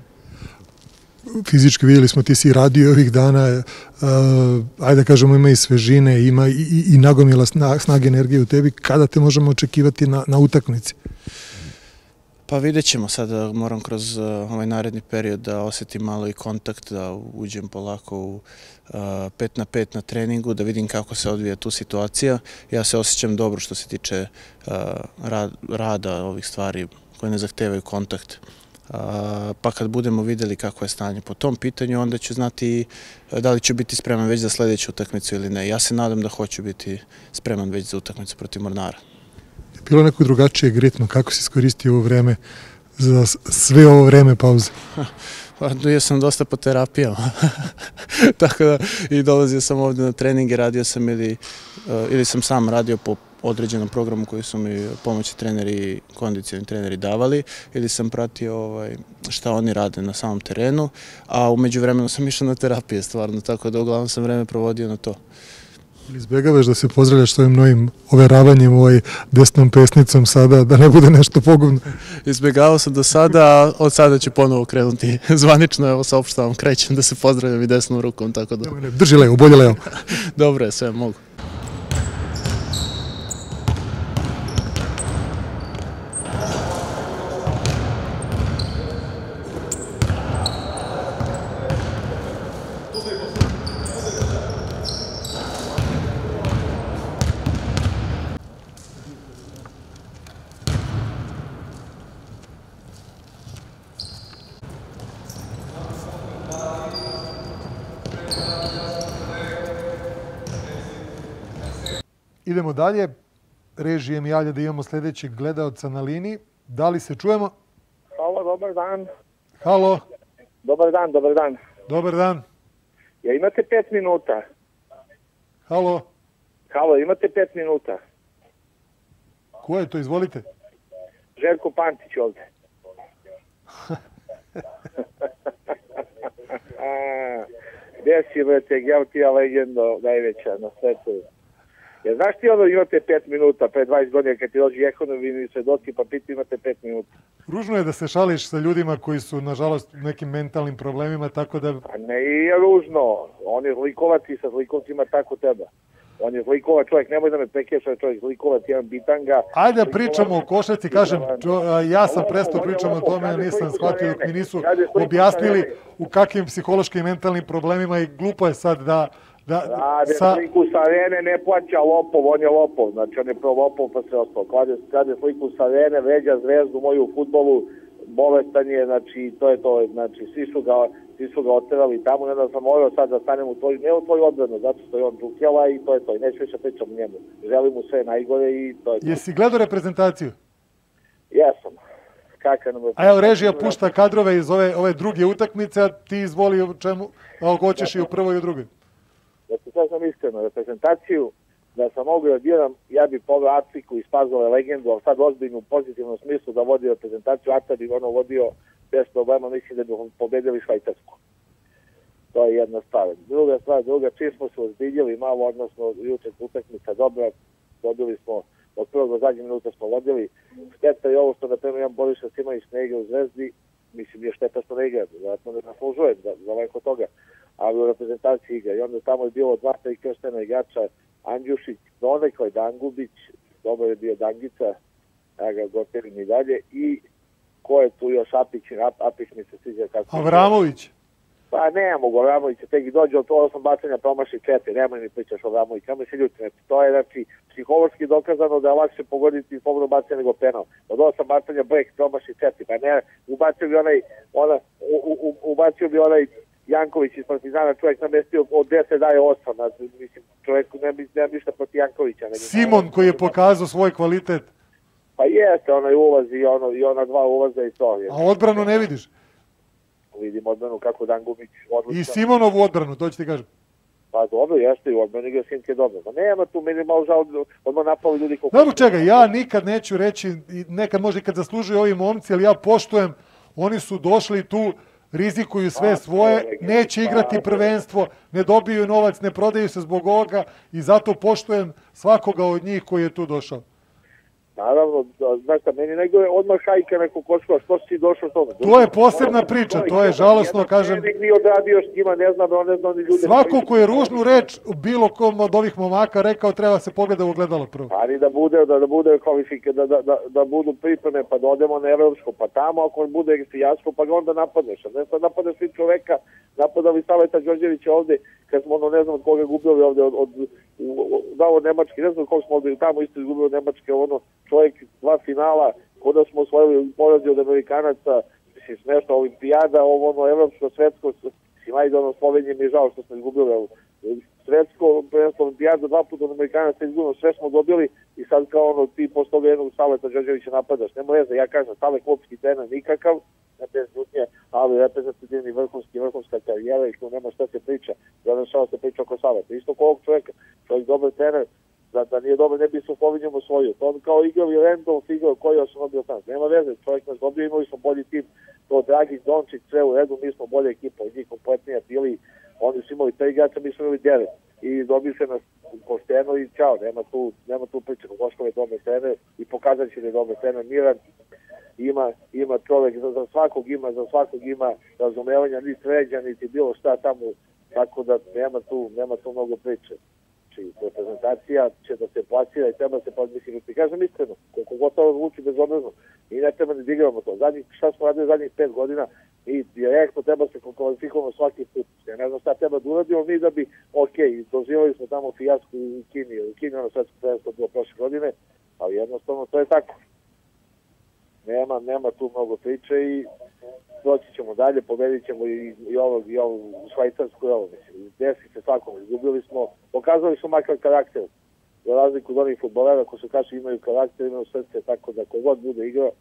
B: Fizički vidjeli smo, ti si radio ovih dana, uh, ajde da kažemo ima i svežine, ima i, i, i nagomila snage energije u tebi. Kada te možemo očekivati na, na utakmici?
I: Pa vidjet ćemo sada, moram kroz uh, ovaj naredni period da osjetim malo i kontakt, da uđem polako u uh, pet na pet na treningu, da vidim kako se odvija tu situacija. Ja se osjećam dobro što se tiče uh, rad, rada ovih stvari koje ne zahtevaju kontakt. Uh, pa kad budemo vidjeli kako je stanje po tom pitanju, onda ću znati da li ću biti spreman već za sljedeću utakmicu ili ne. Ja se nadam da hoću biti spreman već za utakmicu protiv Mornara.
B: Bilo neko drugačijeg ritma, kako si iskoristio ovo vreme, za sve ovo vreme pauze?
I: Pa ja sam dosta po terapijama, tako da i dolazio sam ovdje na treninge, radio sam ili, ili sam sam radio po određenom programu koji su mi pomoćni treneri i kondicioni treneri davali, ili sam pratio ovaj, šta oni rade na samom terenu, a u međuvremenu sam išao na terapije stvarno, tako da uglavnom sam vreme provodio na to.
B: Ili izbjegavaš da se pozdravljaš svojim novim overavanjem ovaj desnom pesnicom sada, da ne bude nešto pogubno?
I: Izbjegavao sam do sada, a od sada ću ponovo krenuti. Zvanično, evo saopštavam, krećem da se pozdravljam i desnom rukom, tako da...
B: Drži levo, bolje levo.
I: Dobro je, sve mogu.
B: Idemo dalje. Režije mi javlja da imamo sljedećeg gledalca na liniji. Da li se čujemo?
J: Halo, dobar dan.
B: Halo.
J: Dobar dan, dobar dan.
B: Dobar dan.
J: Ja imate pet minuta?
B: Halo.
J: Halo, imate pet minuta?
B: Ko je to, izvolite?
J: Željko Pantić ovde. Gde si, brate, geotija legendo najveća na svetu? Ja, znaš ti ono imate pet minuta, pre dvadeset godina kad ti dođi ekonomi i svedoci pa piti imate pet minuta.
B: Ružno je da se šališ sa ljudima koji su, nažalost, nekim mentalnim problemima, tako da...
J: A ne je ružno. On je zlikovac i sa zlikovcima tako teba. On je zlikovac čovjek, nemoj da me prekeš, čovjek zlikovac, jedan bitanga.
B: Ajde da pričamo o košarci, kažem, čo, ja sam prestao pričam o tome, nisam shvatio dok mi nisu objasnili u kakvim psihološkim i mentalnim problemima i glupo je sad da... Da,
J: Rade
B: sa...
J: sliku sa arene, ne plaća lopov, on je lopov, znači on je prvo lopov pa se ostao. Klade, klade sliku sa arene, vređa Zvezdu moju u fudbalu, bolestan je, znači to je to, znači svi su ga, svi su ga oterali tamo, ne da sam morao sad da stanem u tvoju, ne u tvoju odbranu, zato što je on dukjela i to je to, i neću više pričam o njemu. Želim mu sve najgore i to je to.
B: Jesi gledao reprezentaciju?
J: Jesam. Kaka nam...
B: A evo, režija pušta kadrove iz ove, ove druge utakmice, a ti izvoli u čemu, ako hoćeš i u prvoj i u drugoj.
J: Da ti sad sam iskreno, reprezentaciju, da sam mogu da biram, ja bi poveo Afriku iz Pazove legendu, ali sad ozbiljno u pozitivnom smislu da vodi reprezentaciju, a tad bi ono vodio bez problema, mislim da bi pobedili Švajcarsku. To je jedna stvar. Druga stvar, druga, čim smo se ozbiljili malo, odnosno juče utakmica dobra, dobili smo, od prvog do zadnje minuta smo vodili. Šteta je ovo što da prema jedan Boriša Simović ne igra u Zvezdi, mislim je šteta što ne igra, zato ne zaslužuje za daleko toga, ali u reprezentaciji igra. I onda tamo je bilo dva, tri krštena igrača, Andjušić, donekle Dangubić, dobro je bio Dangica, ja ga goterim i dalje, i ko je tu još Apić, Apić mi se sviđa kako...
B: Avramović.
J: Pa ne mogu, Avramović tek i dođe od osam bacanja promaši četiri, nemoj mi pričaš o Avramović, nemoj se ljuti, to je znači psihološki dokazano da je lakše pogoditi slobodno bacanje nego penal. Od osam bacanja brek promaši četiri, pa ne, ubacio bi onaj, ona, u, u, ubacio bi onaj Janković iz Partizana, čovjek namestio od deset daje osam, znači, mislim, čovjek ne bi ne ništa proti Jankovića. Ne,
B: Simon koji je pokazao svoj kvalitet.
J: Pa jeste, onaj ulaz i, ono, i ona dva ulaza i to. Je.
B: A odbranu ne vidiš?
J: Vidim odbranu kako Dangubić odlično.
B: I Simonovu odbranu, to ću ti kažem.
J: Pa dobro, jeste i odbranu igra Simke dobro. Ma nema tu, meni malo žao, odmah napali ljudi koliko...
B: Dobro čega, ja nikad neću reći, nekad možda i kad zaslužuju ovi momci, ali ja poštujem, oni su došli tu, rizikuju sve svoje, neće igrati prvenstvo, ne dobiju novac, ne prodaju se zbog ovoga i zato poštujem svakoga od njih koji je tu došao.
J: Naravno, znaš šta, meni nego je odmah hajka neko koškova, što si došao tome?
B: To je posebna priča, to je žalosno, kažem.
J: Jedan nije odradio s njima, ne znam, on ne znam ni ljude.
B: Svako ko je ružnu reč bilo kom od ovih momaka rekao treba se pogleda u ogledalo prvo.
J: Ali da bude, da, da bude kvalifike, da, da, da, da budu pripreme, pa da odemo na evropsko, pa tamo ako bude fijasko, pa ga onda napadneš. A ne sad napadeš svi čoveka, napadali Saveta Đorđevića ovde, kad smo ono ne znam od koga gubili ovde, od, od, da, od Nemačke, ne znam od koga smo ovde, tamo isto izgubili od Nemačke, ono, čovjek dva finala, kod da smo osvojili porazi od Amerikanaca, mislim, smešno, olimpijada, ovo ono, evropsko, svetsko, mislim, ajde, ono, Slovenije mi je žao što smo izgubili, svetsko, prvenstvo olimpijada, dva puta od Amerikanaca izgubili, sve smo dobili i sad kao ono, ti posle toga jednog Saveta Đorđevića napadaš, nema veze, ja kažem, Save klopski trener nikakav, ne bez ljutnje, ali reprezentativni vrhunski, vrhunska karijera i tu nema šta se priča, završava se priča oko Saveta, isto ko ovog čovjeka, čovjek dobar trener, da, da nije dobro, ne bi se Slovenijom osvojio. To on kao igrali Randolph, igrao koji je osnovno bio sam. Nema veze, čovjek nas dobio, imali smo bolji tim, to Dragić, Dončić, sve u redu, mi smo bolja ekipa, od njih kompletnija bili, oni su imali tri igrača, mi smo imali devet. I dobio se nas pošteno i čao, nema tu, nema tu priče, Koškov je dobar trener i pokazat će da je dobar trener. Miran ima, ima čovjek, za, za svakog ima, za svakog ima razumevanja, ni sređa, niti bilo šta tamo, tako da nema tu, nema tu mnogo priče. Reprezentacija će da se plasira i treba se mislim, ti kažem iskreno, koliko gotovo zvuči bezobrazno i ne treba ne digramo to. Zadnjih, šta smo radili zadnjih pet godina i direktno treba se kvalifikovano svaki put. Ja ne znam šta treba da uradimo mi da bi, ok, doživali smo tamo fijasku u Kini, u Kini ono svetsko prvenstvo bilo prošle godine, ali jednostavno to je tako. Nema, nema tu mnogo priče i doći ćemo dalje, pobedit ćemo i, i ovog i ovog u Švajcarsku, ovo mislim, desi se svakom, izgubili smo, pokazali su makar karakter, za razliku od onih futbolera koji su kaži imaju karakter, imaju srce, tako da kogod bude igrao,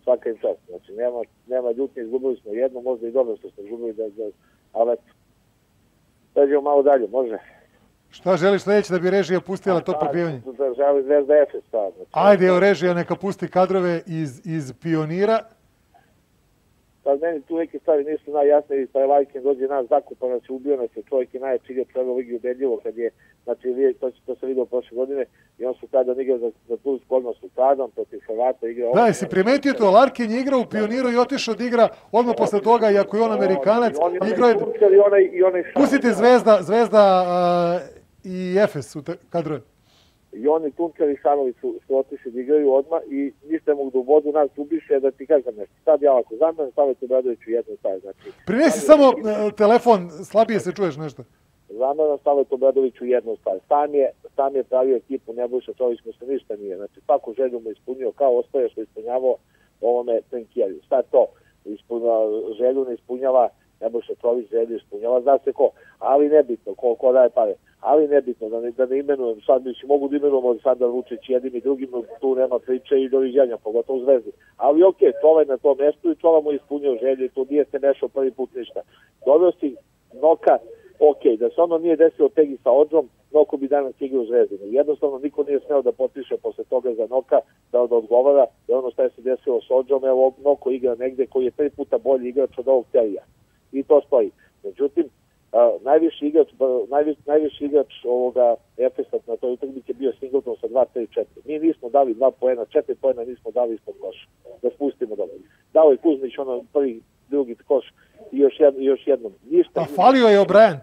J: svaka im čast. Znači, nema, nema ljutnje, izgubili smo jednu, možda i dobro što smo izgubili, da, da, ali eto. Pređemo malo dalje, može.
B: Šta želiš sledeće da bi režija pustila to popivanje?
J: Da želi Zvezda Efes, sad. Znači,
B: ajde, evo režija, neka pusti kadrove iz, iz Pionira.
J: Sad meni tu neke stvari nisu najjasnije, taj Lajkin dođe nas zakupa, znači ubio nas je čovjek i najjači igrač u Ligi ubedljivo kad je, znači to, to se vidio prošle godine i on su tada igrao za, za Tursku odmah su Tadom protiv Hrvata igrao.
B: Da, jesi primetio to, Larkin je igrao u Pioniru i otišao da igra odmah posle toga, iako je on Amerikanac, igrao je... Pustite Zvezda, Zvezda uh, i Efes u kadrove.
J: I oni Tunčar i Hanović su, su otišli da igraju odmah i ništa mogu da u vodu nas ubiše da ti kažem nešto. Sad ja ovako zamena Stavljate Obradoviću jednu staje. Znači,
B: prinesi samo uh, telefon, slabije se čuješ nešto.
J: Zamena Stavljate Obradoviću jednu staje. Sam je, sam je pravio ekipu, Nebojša Čović mu se ništa nije. Znači svaku želju mu ispunio kao ostaje što ispunjavao ovome Trenkjeriju. Sad to ispunjava, želju ne ispunjava Nebojša Čović, želju ispunjava, zna se ko. Ali nebitno, ko, ko daje pare. Ali nebitno, da ne, da ne imenujem, sad mislim, mogu da imenujem Aleksandar Vučić jednim i drugim, tu nema priče i doviđenja, pogotovo u Zvezdi. Ali okej, okay, Čova je na tom mjestu i Čova mu ispunio želju, tu nije se mešao prvi put ništa. Doveo si Noka, okej, okay, da se ono nije desilo Pegi sa Odžom, Noko bi danas igrao u Zvezdi. Jednostavno, niko nije smeo da potpiše posle toga za Noka, da, da odgovara, da ono što je se desilo s Odžom, evo Noko igra negde koji je tri puta bolji igrač od ovog Terija. I to stoji. Međutim, Uh, najviši igrač, najviši, najviši igrač ovoga Efesa na toj utakmici je bio Singleton sa dva tri četiri. Mi nismo dali dva poena, četiri poena nismo dali ispod koša. Da spustimo dobro. Dao je Kuzmić ono prvi, drugi koš i još, jed, još jednom. Ništa.
B: A falio je O'Brien.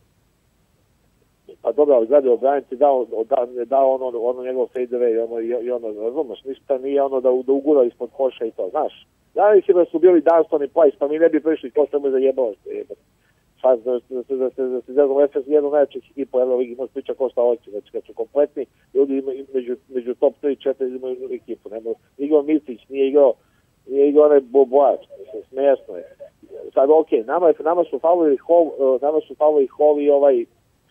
J: Pa dobro, ali gledaj, O'Brien ti dao, da, dao ono, ono njegov fadeaway i ono, i ono, razumeš, ništa nije ono da, da ugura ispod koša i to, znaš. Ja mislim da su bili Dunston i Plyce, pa mi ne bi prišli, ko što mu je zajebao što je. Sad, da se da se da se zezamo Efes jednu najjačih ekipa u Euroligi, može priča ko šta hoće, znači kad su kompletni, ljudi imaju među, među top tri četiri imaju ekipu, nema, igrao Micić, nije igrao, nije igrao onaj Boboač, mislim, smiješno je. Sad, okej, okay, nama, nama su favovi Hov, nama su favovi Hov i ovaj,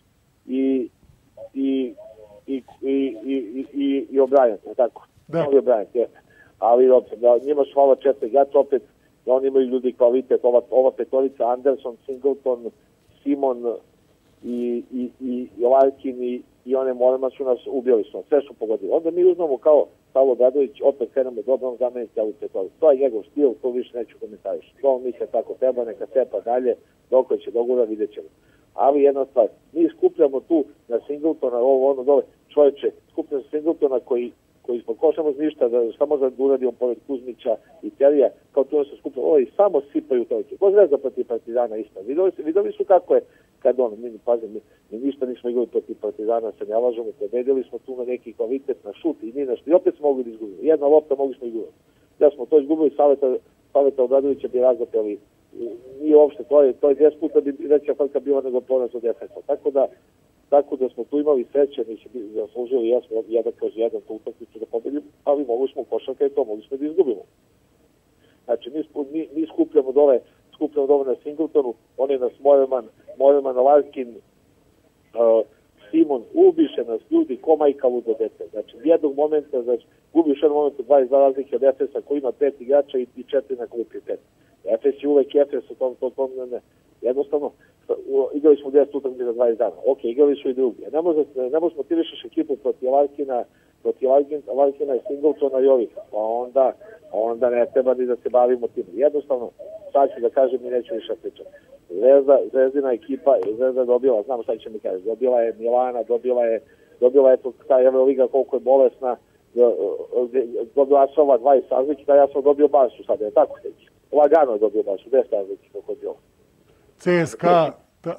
J: i, i, i, i, i, i, i O'Brien, tako,
B: da.
J: Ovi O'Brien, je. Ali, opet, da, njima su favovi četiri igrača, opet, da oni imaju ljudi kvalitet, ova, ova petorica, Anderson, Singleton, Simon i, i, i, i Larkin i, i one Morema su nas ubili, su, sve su pogodili. Onda mi uzmemo kao Pavlo Obradović, opet krenemo dobro, on zameniti ovu petoricu. To je njegov stil, to više neću komentariš. To on misle tako treba, neka cepa dalje, dok će dogura, vidjet ćemo. Ali jedna stvar, mi skupljamo tu na Singletona, ovo ono dole, čovječe, skupljamo Singletona koji koji smo košamo ništa, da samo da uradimo pored Kuzmića i Terija, kao tu se skupno, ovo i samo sipaju toliko. Ko Zvezda protiv Partizana isto. Videli, videli su kako je, kad on, mi, pazim, mi, mi ništa nismo igrali protiv Partizana, se ne lažemo, pobedili smo tu na neki kvalitet, na šut i ni nešto. I opet smo mogli da izgubiti. Jedna lopta mogli smo izgubiti. Da smo to izgubili, Saveta, Saveta Obradovića bi razapeli. Nije uopšte, to je, to je deset puta bi veća frka bila nego poraz od Efesa. Tako da, Tako da smo tu imali sreće, mi će biti zaslužili jesmo jedan kroz jedan tu utakmicu da pobedimo, ali mogli smo košarka i to, mogli smo da izgubimo. Znači, mi, mi, mi skupljamo dole, skupljamo dole na Singletonu, on je nas Moreman, Moreman, Larkin, uh, Simon, ubiše nas ljudi ko majka ludo dete. Znači, jednog momenta, znači, gubiš jedan moment u dvadeset dva razlike od Efesa koji ima pet igrača i, i četiri na klupi pet. Efes je uvek Efes u tom, tom, tom, ne, ne. Jednostavno, igrali smo deset utakmica za dvadeset dana. Ok, igrali su i drugi. Ne možeš ne možeš motivišeš ekipu protiv Larkina, protiv Larkina i Singletona i ovih. Pa onda, onda ne treba ni da se bavimo tim. Jednostavno, sad ću da kažem i neću više pričati. Zvezda, Zvezdina ekipa, Zvezda je dobila, znamo šta će mi kažeš, dobila je Milana, dobila je, dobila je ta Euroliga koliko je bolesna, dobila sam ova dvadeset razlike, ja sam dobio basu sad, je tako steći. Lagano je dobio basu, deset razlike kako je bilo.
B: C S K A,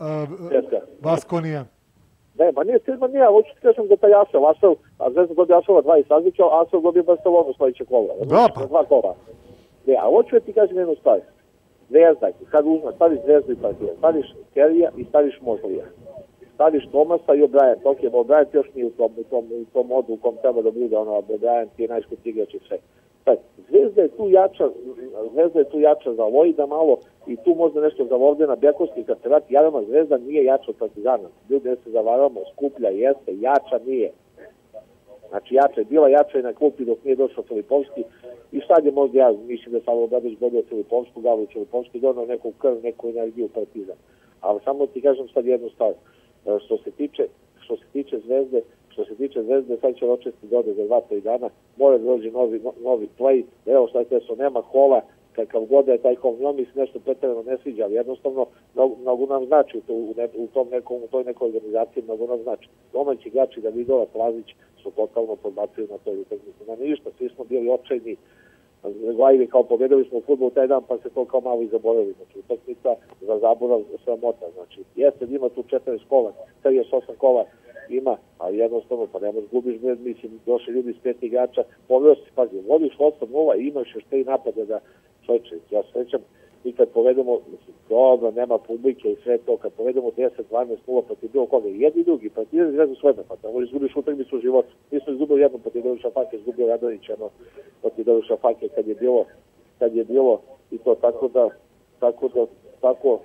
B: Baskonija.
J: Ne, ma nije, ma nije, hoću ti kažem da taj Asel, Asel, a Zvezda dobio Asela dvadeset razlike, a Asel dobio Barcelonu sledeće kola.
B: Da, pa.
J: Dva kola. Ne, a hoću da ti kažem jednu stvar. Zvezda, kad uzme, staviš Zvezdu i Partija, staviš Kerija i staviš Mozlija. Staviš Tomasa i O'Brien, ok, O'Brien još nije u tom, u tom, u tom modu u kom treba da bude, ono, O'Brien ti je najškoti igrač i sve. Sad, Zvezda je tu jača, Zvezda je tu jača za Vojda malo i tu možda nešto za Vordena, Bjakovski, kad se vrati Jarama, Zvezda nije jača od Partizana. Ljudi ne se zavaramo, skuplja jeste, jača nije. Znači jača je bila, jača je na klupi dok nije došao Filipovski I sad je možda, ja mislim da Savo Obradović bolje od Filipovskog, ali Filipovski donao neku krv, neku energiju u Partizan. Ali samo ti kažem sad jednu stvar. Što se tiče, što se tiče Zvezde, što se tiče Zvezde, sad će Ročesti dode za dva, tri dana, mora da dođe novi, novi play, evo sad teso, nema Hola, kakav god je taj Hol, njom mi se nešto pretjerano ne sviđa, ali jednostavno mnogo, mnogo nam znači u, to, u, ne, u, tom nekom, u toj nekoj organizaciji, mnogo nam znači. Domaći igrači Davidova, Plazić su totalno podbacili na toj utakmici. Na ništa, svi smo bili očajni, glajili kao pobjedili smo u fudbalu taj dan, pa se to kao malo i zaboravili. Znači, utakmica za zaborav sramota. Znači, jeste da ima tu četrnaest kola, trideset osam kola ima, ali jednostavno, pa ne možeš gubiš, mislim, došli ljudi s pet igrača, poveo si, pazi, vodiš osam nula i imaš još tri napada da čovječe, ja srećam, i kad povedemo, mislim, dobro, nema publike i sve to, kad povedemo deset dvanaest nula protiv bilo koga, jedni drugi, pa ti je zvezu sve ne, pa tamo izgubiš utakmicu u životu. Mi smo izgubili jednom protiv Doruša Fake, izgubio Radonić, jedno protiv Doruša Fake kad je bilo, kad je bilo i to tako da, tako da, tako,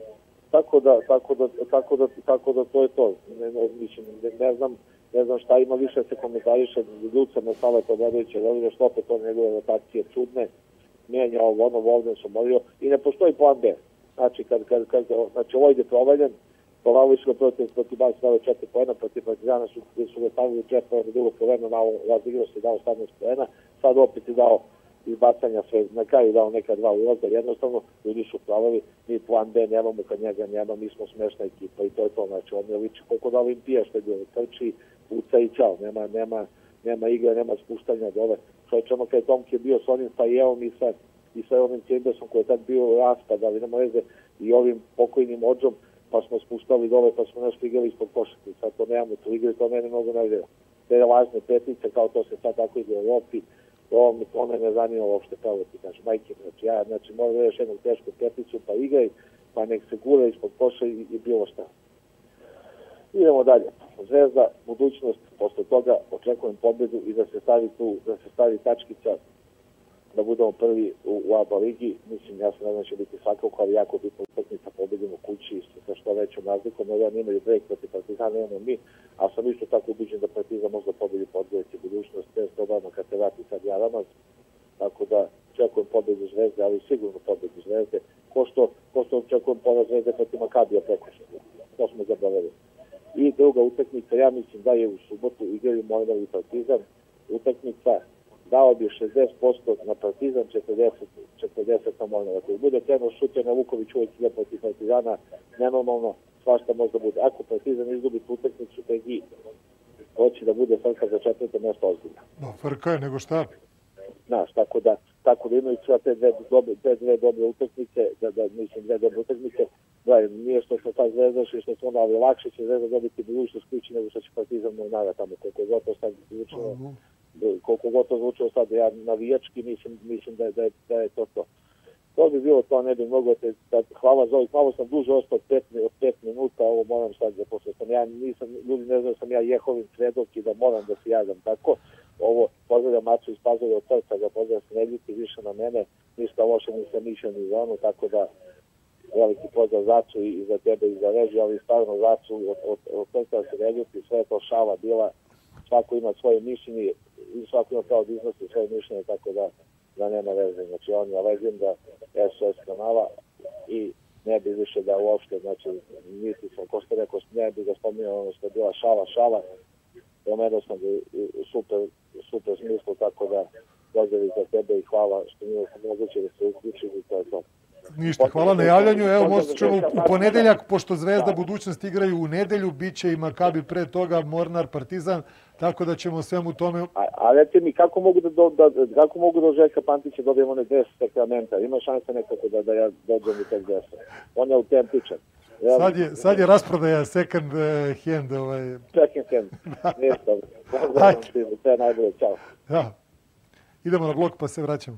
J: tako da, tako da, tako da, tako da to je to. Ne, ne, mislim, ne, ne znam, ne znam šta ima više se komentariše, Duca na Sava Obradovića, da što opet to njegove rotacije čudne, mijenja ovo, ono, ovdje sam molio i ne postoji plan B. Znači, kad, kad, kad, znači ovo ide provaljen, provali su ga protiv, protiv Bajs dao četiri poena, protiv Partizana su, su ga stavili četiri poena, drugo povremeno malo razigrao se, dao sedamnaest poena, sad opet je dao izbacanja sve, na kraju dao neka dva ulaza, jednostavno ljudi su pravili, mi plan B nemamo kad njega nema, mi smo smešna ekipa i to je to, znači on je liči koliko da Olimpija što je bilo, trči, puca i čao, nema, nema, nema igre, nema spuštanja dole. Čovječamo kad je Tomke bio s onim Fajevom i sa, i sa onim Čembersom koji je tad bio raspad, ali nema veze i ovim pokojnim Odžom, pa smo spuštali dole, pa smo nešto igrali ispod košaka. Sad to nemamo, tu igre, to mene mnogo nervira. Te lažne petice, kao to se sad tako ide u Evropi, to, to me ne zanima uopšte, pravo ti kažem, majke, znači ja, znači moram da još jednu tešku peticu, pa igraj, pa nek se gura ispod koša i, i bilo šta. Idemo dalje. Zvezda, budućnost, posle toga očekujem pobjedu i da se stavi tu, da se stavi tačkica, da budemo prvi u, u A B A ligi. Mislim, ja se nadam da će biti svakako, ali jako bitno utakmica, pobjedimo kući sa što većom razlikom, jer oni imaju brek protiv Partizana, imamo mi, a sam isto tako ubiđen da Partizan možda pobjedi Podgorici budućnost, bez problema kad se vrati sad Jaramaz, tako da očekujem pobjedu Zvezde, ali sigurno pobjedu Zvezde, ko što, ko što očekujem poraz Zvezde protiv Makabija prekošno, to smo zaboravili. I druga utakmica, ja mislim da je u subotu igraju Mornar i Partizan. Utakmica dao bi šezdeset posto na Partizan, četrdeset na Mornar. Ako bude krenuo šutjer na Vuković uvijek igra protiv Partizana, nenormalno svašta možda bude. Ako Partizan izgubi tu utakmicu, tegi hoće da bude frka za četvrto mjesto ozbiljno.
B: No, frka je nego šta?
J: Znaš, tako da, tako da imaju sve te dve dobre, te dve dobre utakmice, da, da mislim dve dobre utakmice, da nije što smo sad Zvezdaš i što smo onda, ali lakše će Zvezda dobiti budućnost kući nego što će Partizan Mornara tamo, koliko god to sad zvučilo, koliko god to zvučilo sad, ja navijački mislim, mislim da, je, da, je, da je to to. To bi bilo to, ne bi mnogo te, da, hvala za ovih, malo sam duže ostao od pet, od pet minuta, ovo moram sad da posle sam, ja nisam, ljudi ne znam da sam ja Jehovin svedok i da moram da se javljam tako, ovo pozdravljam Macu iz Pazove od srca, da pozdravljam se ne ljuti više na mene, ništa loše nisam mišljen ni za ono, tako da veliki pozdrav Zacu i za tebe i za režiju, ali stvarno Zacu od, od, od srca se ne ljuti, sve je to šala bila, svako ima svoje mišljenje i svako ima pravo da iznosi svoje mišljenje, tako da, da nema veze. Znači on je legenda S O S kanala i ne bi više da uopšte, znači niti sam, ko ste rekao, ne bi da spominjao ono što je bila šala, šala, pomenuo sam da super, super smislu, tako da pozdrav za tebe i hvala što nije moguće da se uključili i to je to.
B: Ništa, hvala na javljanju. Evo, možda ćemo u ponedeljak, pošto Zvezda budućnost igraju u nedelju, bit će i Makabi pre toga, Mornar, Partizan, tako da ćemo svemu tome...
J: A, a recite mi, kako mogu da, do, da, kako mogu da Željka Pantića dobijem one deset sakramenta? Ima šanse nekako da, da ja dođem u tog deset? On je autentičan. Ja,
B: sad, je, sad je rasprodaja second hand. Ovaj...
J: Second hand, ništa. Pozdravam ti, sve najbolje, čao.
B: Ja. Idemo na blok pa se vraćamo.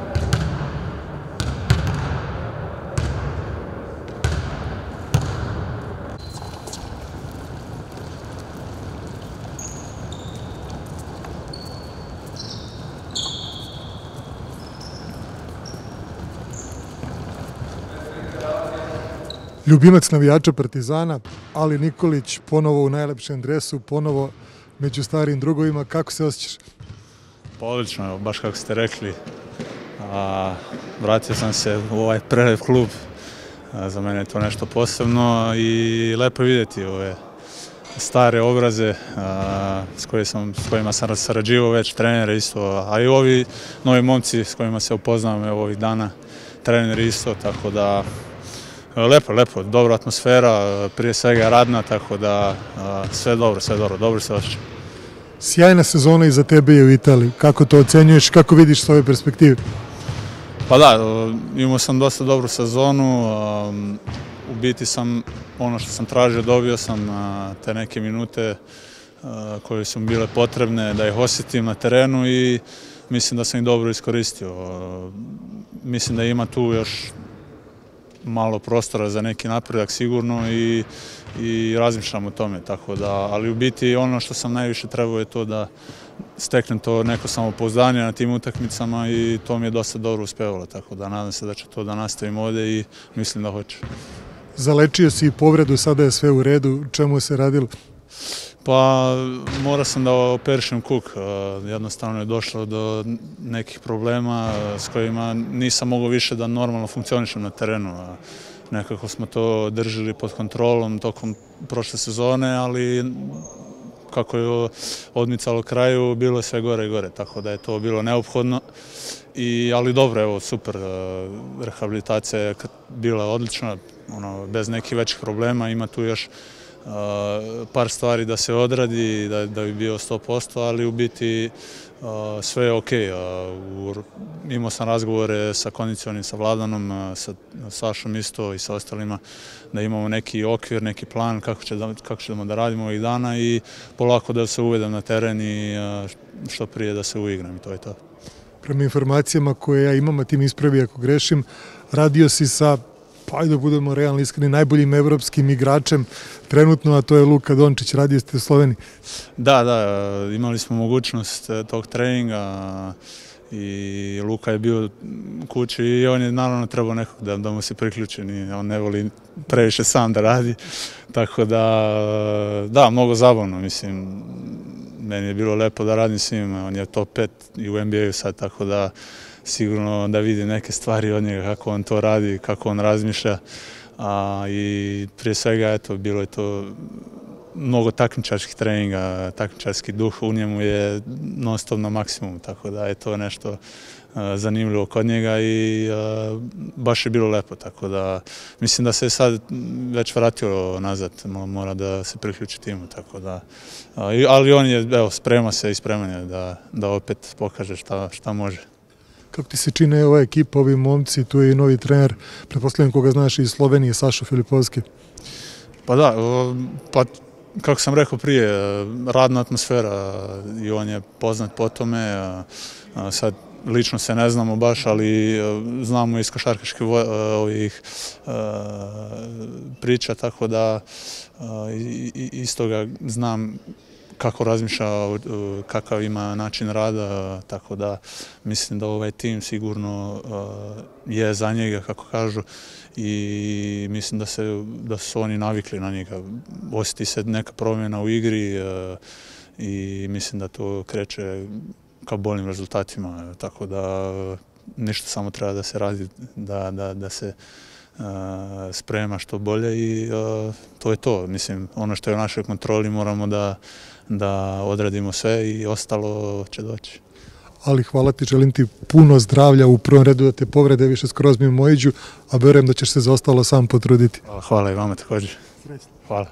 B: Ljubimac navijača Partizana, Ali Nikolić, ponovo u najlepšem dresu, ponovo među starim drugovima. Kako se osjećaš?
K: Pa odlično, baš kako ste rekli. A, vratio sam se u ovaj prelep klub. A, za mene je to nešto posebno i lepo vidjeti ove stare obraze a, s, koji sam, s kojima sam sarađivao već, trenere isto, a i ovi novi momci s kojima se upoznam evo, ovih dana, treneri isto, tako da lepo, lepo, dobra atmosfera, prije svega radna, tako da a, sve dobro, sve dobro, dobro se osjećam.
B: Sjajna sezona iza tebe je u Italiji. Kako to ocenjuješ, kako vidiš s ove perspektive?
K: Pa da, imao sam dosta dobru sezonu, u biti sam ono što sam tražio, dobio sam te neke minute koje su mi bile potrebne da ih osjetim na terenu i mislim da sam ih dobro iskoristio. Mislim da ima tu još malo prostora za neki napredak sigurno i, i razmišljam o tome, tako da, ali u biti ono što sam najviše trebao je to da steknem to neko samopouzdanje na tim utakmicama i to mi je dosta dobro uspevalo, tako da nadam se da će to da nastavim ovde i mislim da hoće.
B: Zalečio si i povredu, sada je sve u redu, čemu se radilo?
K: Pa morao sam da operišem kuk, jednostavno je došlo do nekih problema s kojima nisam mogao više da normalno funkcionišem na terenu. Nekako smo to držali pod kontrolom tokom prošle sezone, ali kako je odmicalo kraju, bilo je sve gore i gore, tako da je to bilo neophodno. I, ali dobro, evo, super, rehabilitacija je bila odlična, ono, bez nekih većih problema, ima tu još Uh, par stvari da se odradi, da, da bi bio sto posto, ali u biti uh, sve je okej. Uh, imao sam razgovore sa kondicionim, sa Vladanom, uh, sa Sašom isto i sa ostalima, da imamo neki okvir, neki plan kako, će da, kako ćemo da radimo ovih dana i polako da se uvedem na teren i uh, što prije da se uigram i to je to.
B: Prema informacijama koje ja imam, a ti mi ispravi ako grešim, radio si sa, pa ajde da budemo realni iskreni, najboljim evropskim igračem trenutno, a to je Luka Dončić, radio ste u Sloveniji.
K: Da, da, imali smo mogućnost tog treninga i Luka je bio kući i on je naravno trebao nekog da, da mu se priključi, on ne voli previše sam da radi, tako da, da, mnogo zabavno, mislim, meni je bilo lepo da radim s njim, on je top pet i u N B A-u sad, tako da sigurno da vidim neke stvari od njega, kako on to radi, kako on razmišlja. A, i prije svega, eto, bilo je to mnogo takmičarskih treninga, takmičarski duh u njemu je non stop na maksimum, tako da je to nešto a, zanimljivo kod njega i a, baš je bilo lepo, tako da mislim da se je sad već vratio nazad, mora da se priključi timu, tako da, a, ali on je, evo, sprema se i spreman je da, da opet pokaže šta, šta može.
B: Kako ti se čine ova ekipa, ovi momci, tu je i novi trener, pretpostavljam koga znaš iz Slovenije, Sašo Filipovski?
K: Pa da, pa kako sam rekao prije, radna atmosfera i on je poznat po tome, sad lično se ne znamo baš, ali znamo iz košarkaških ovih priča, tako da iz toga znam kako razmišlja, kakav ima način rada, tako da mislim da ovaj tim sigurno je za njega, kako kažu, i mislim da, se, da su oni navikli na njega. Osjeti se neka promjena u igri i mislim da to kreće ka boljim rezultatima, tako da ništa samo treba da se radi, da, da, da se sprema što bolje i to je to. Mislim, ono što je u našoj kontroli moramo da da odradimo sve i ostalo će doći.
B: Ali hvala ti, želim ti puno zdravlja, u prvom redu da te povrede više skroz mimo iđu, a verujem da ćeš se za ostalo sam potruditi.
K: Hvala i vama također. Hvala.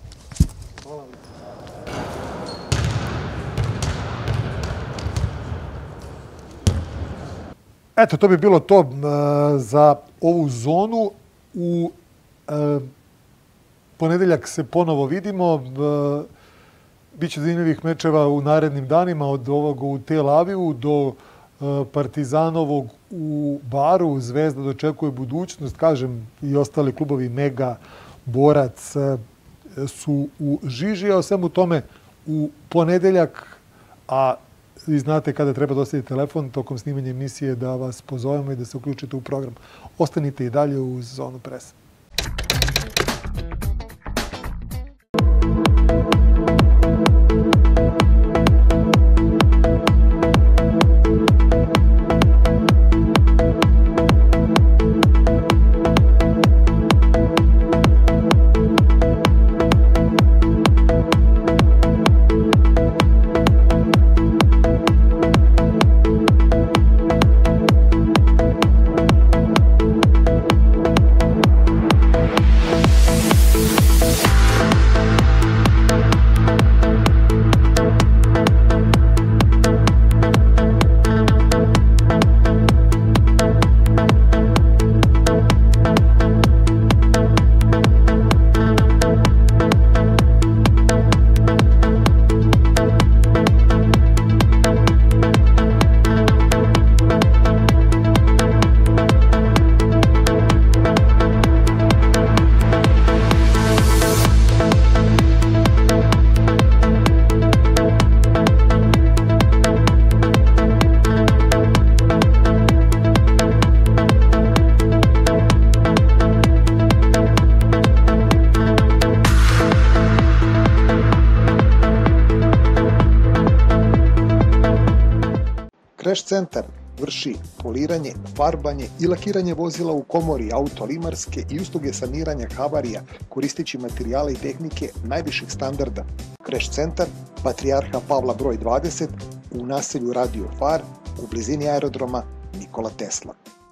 B: Eto, to bi bilo to uh, za ovu zonu. U uh, ponedeljak se ponovo vidimo. Uh, Biće zanimljivih mečeva u narednim danima, od ovog u Tel Avivu do Partizanovog u Baru. Zvezda dočekuje budućnost, kažem, i ostali klubovi Mega, Borac su u žiži, a o svemu tome u ponedeljak, a vi znate kada treba dostaviti telefon tokom snimanja emisije da vas pozovemo i da se uključite u program. Ostanite i dalje uz Zonu presa.
A: Crash centar vrši poliranje, farbanje i lakiranje vozila u komori Auto-Limarske i usluge saniranja havarija koristeći materijale i tehnike najviših standarda. Crash centar Patrijarha Pavla broj dvadeset u naselju Radio Far u blizini aerodroma Nikola Tesla.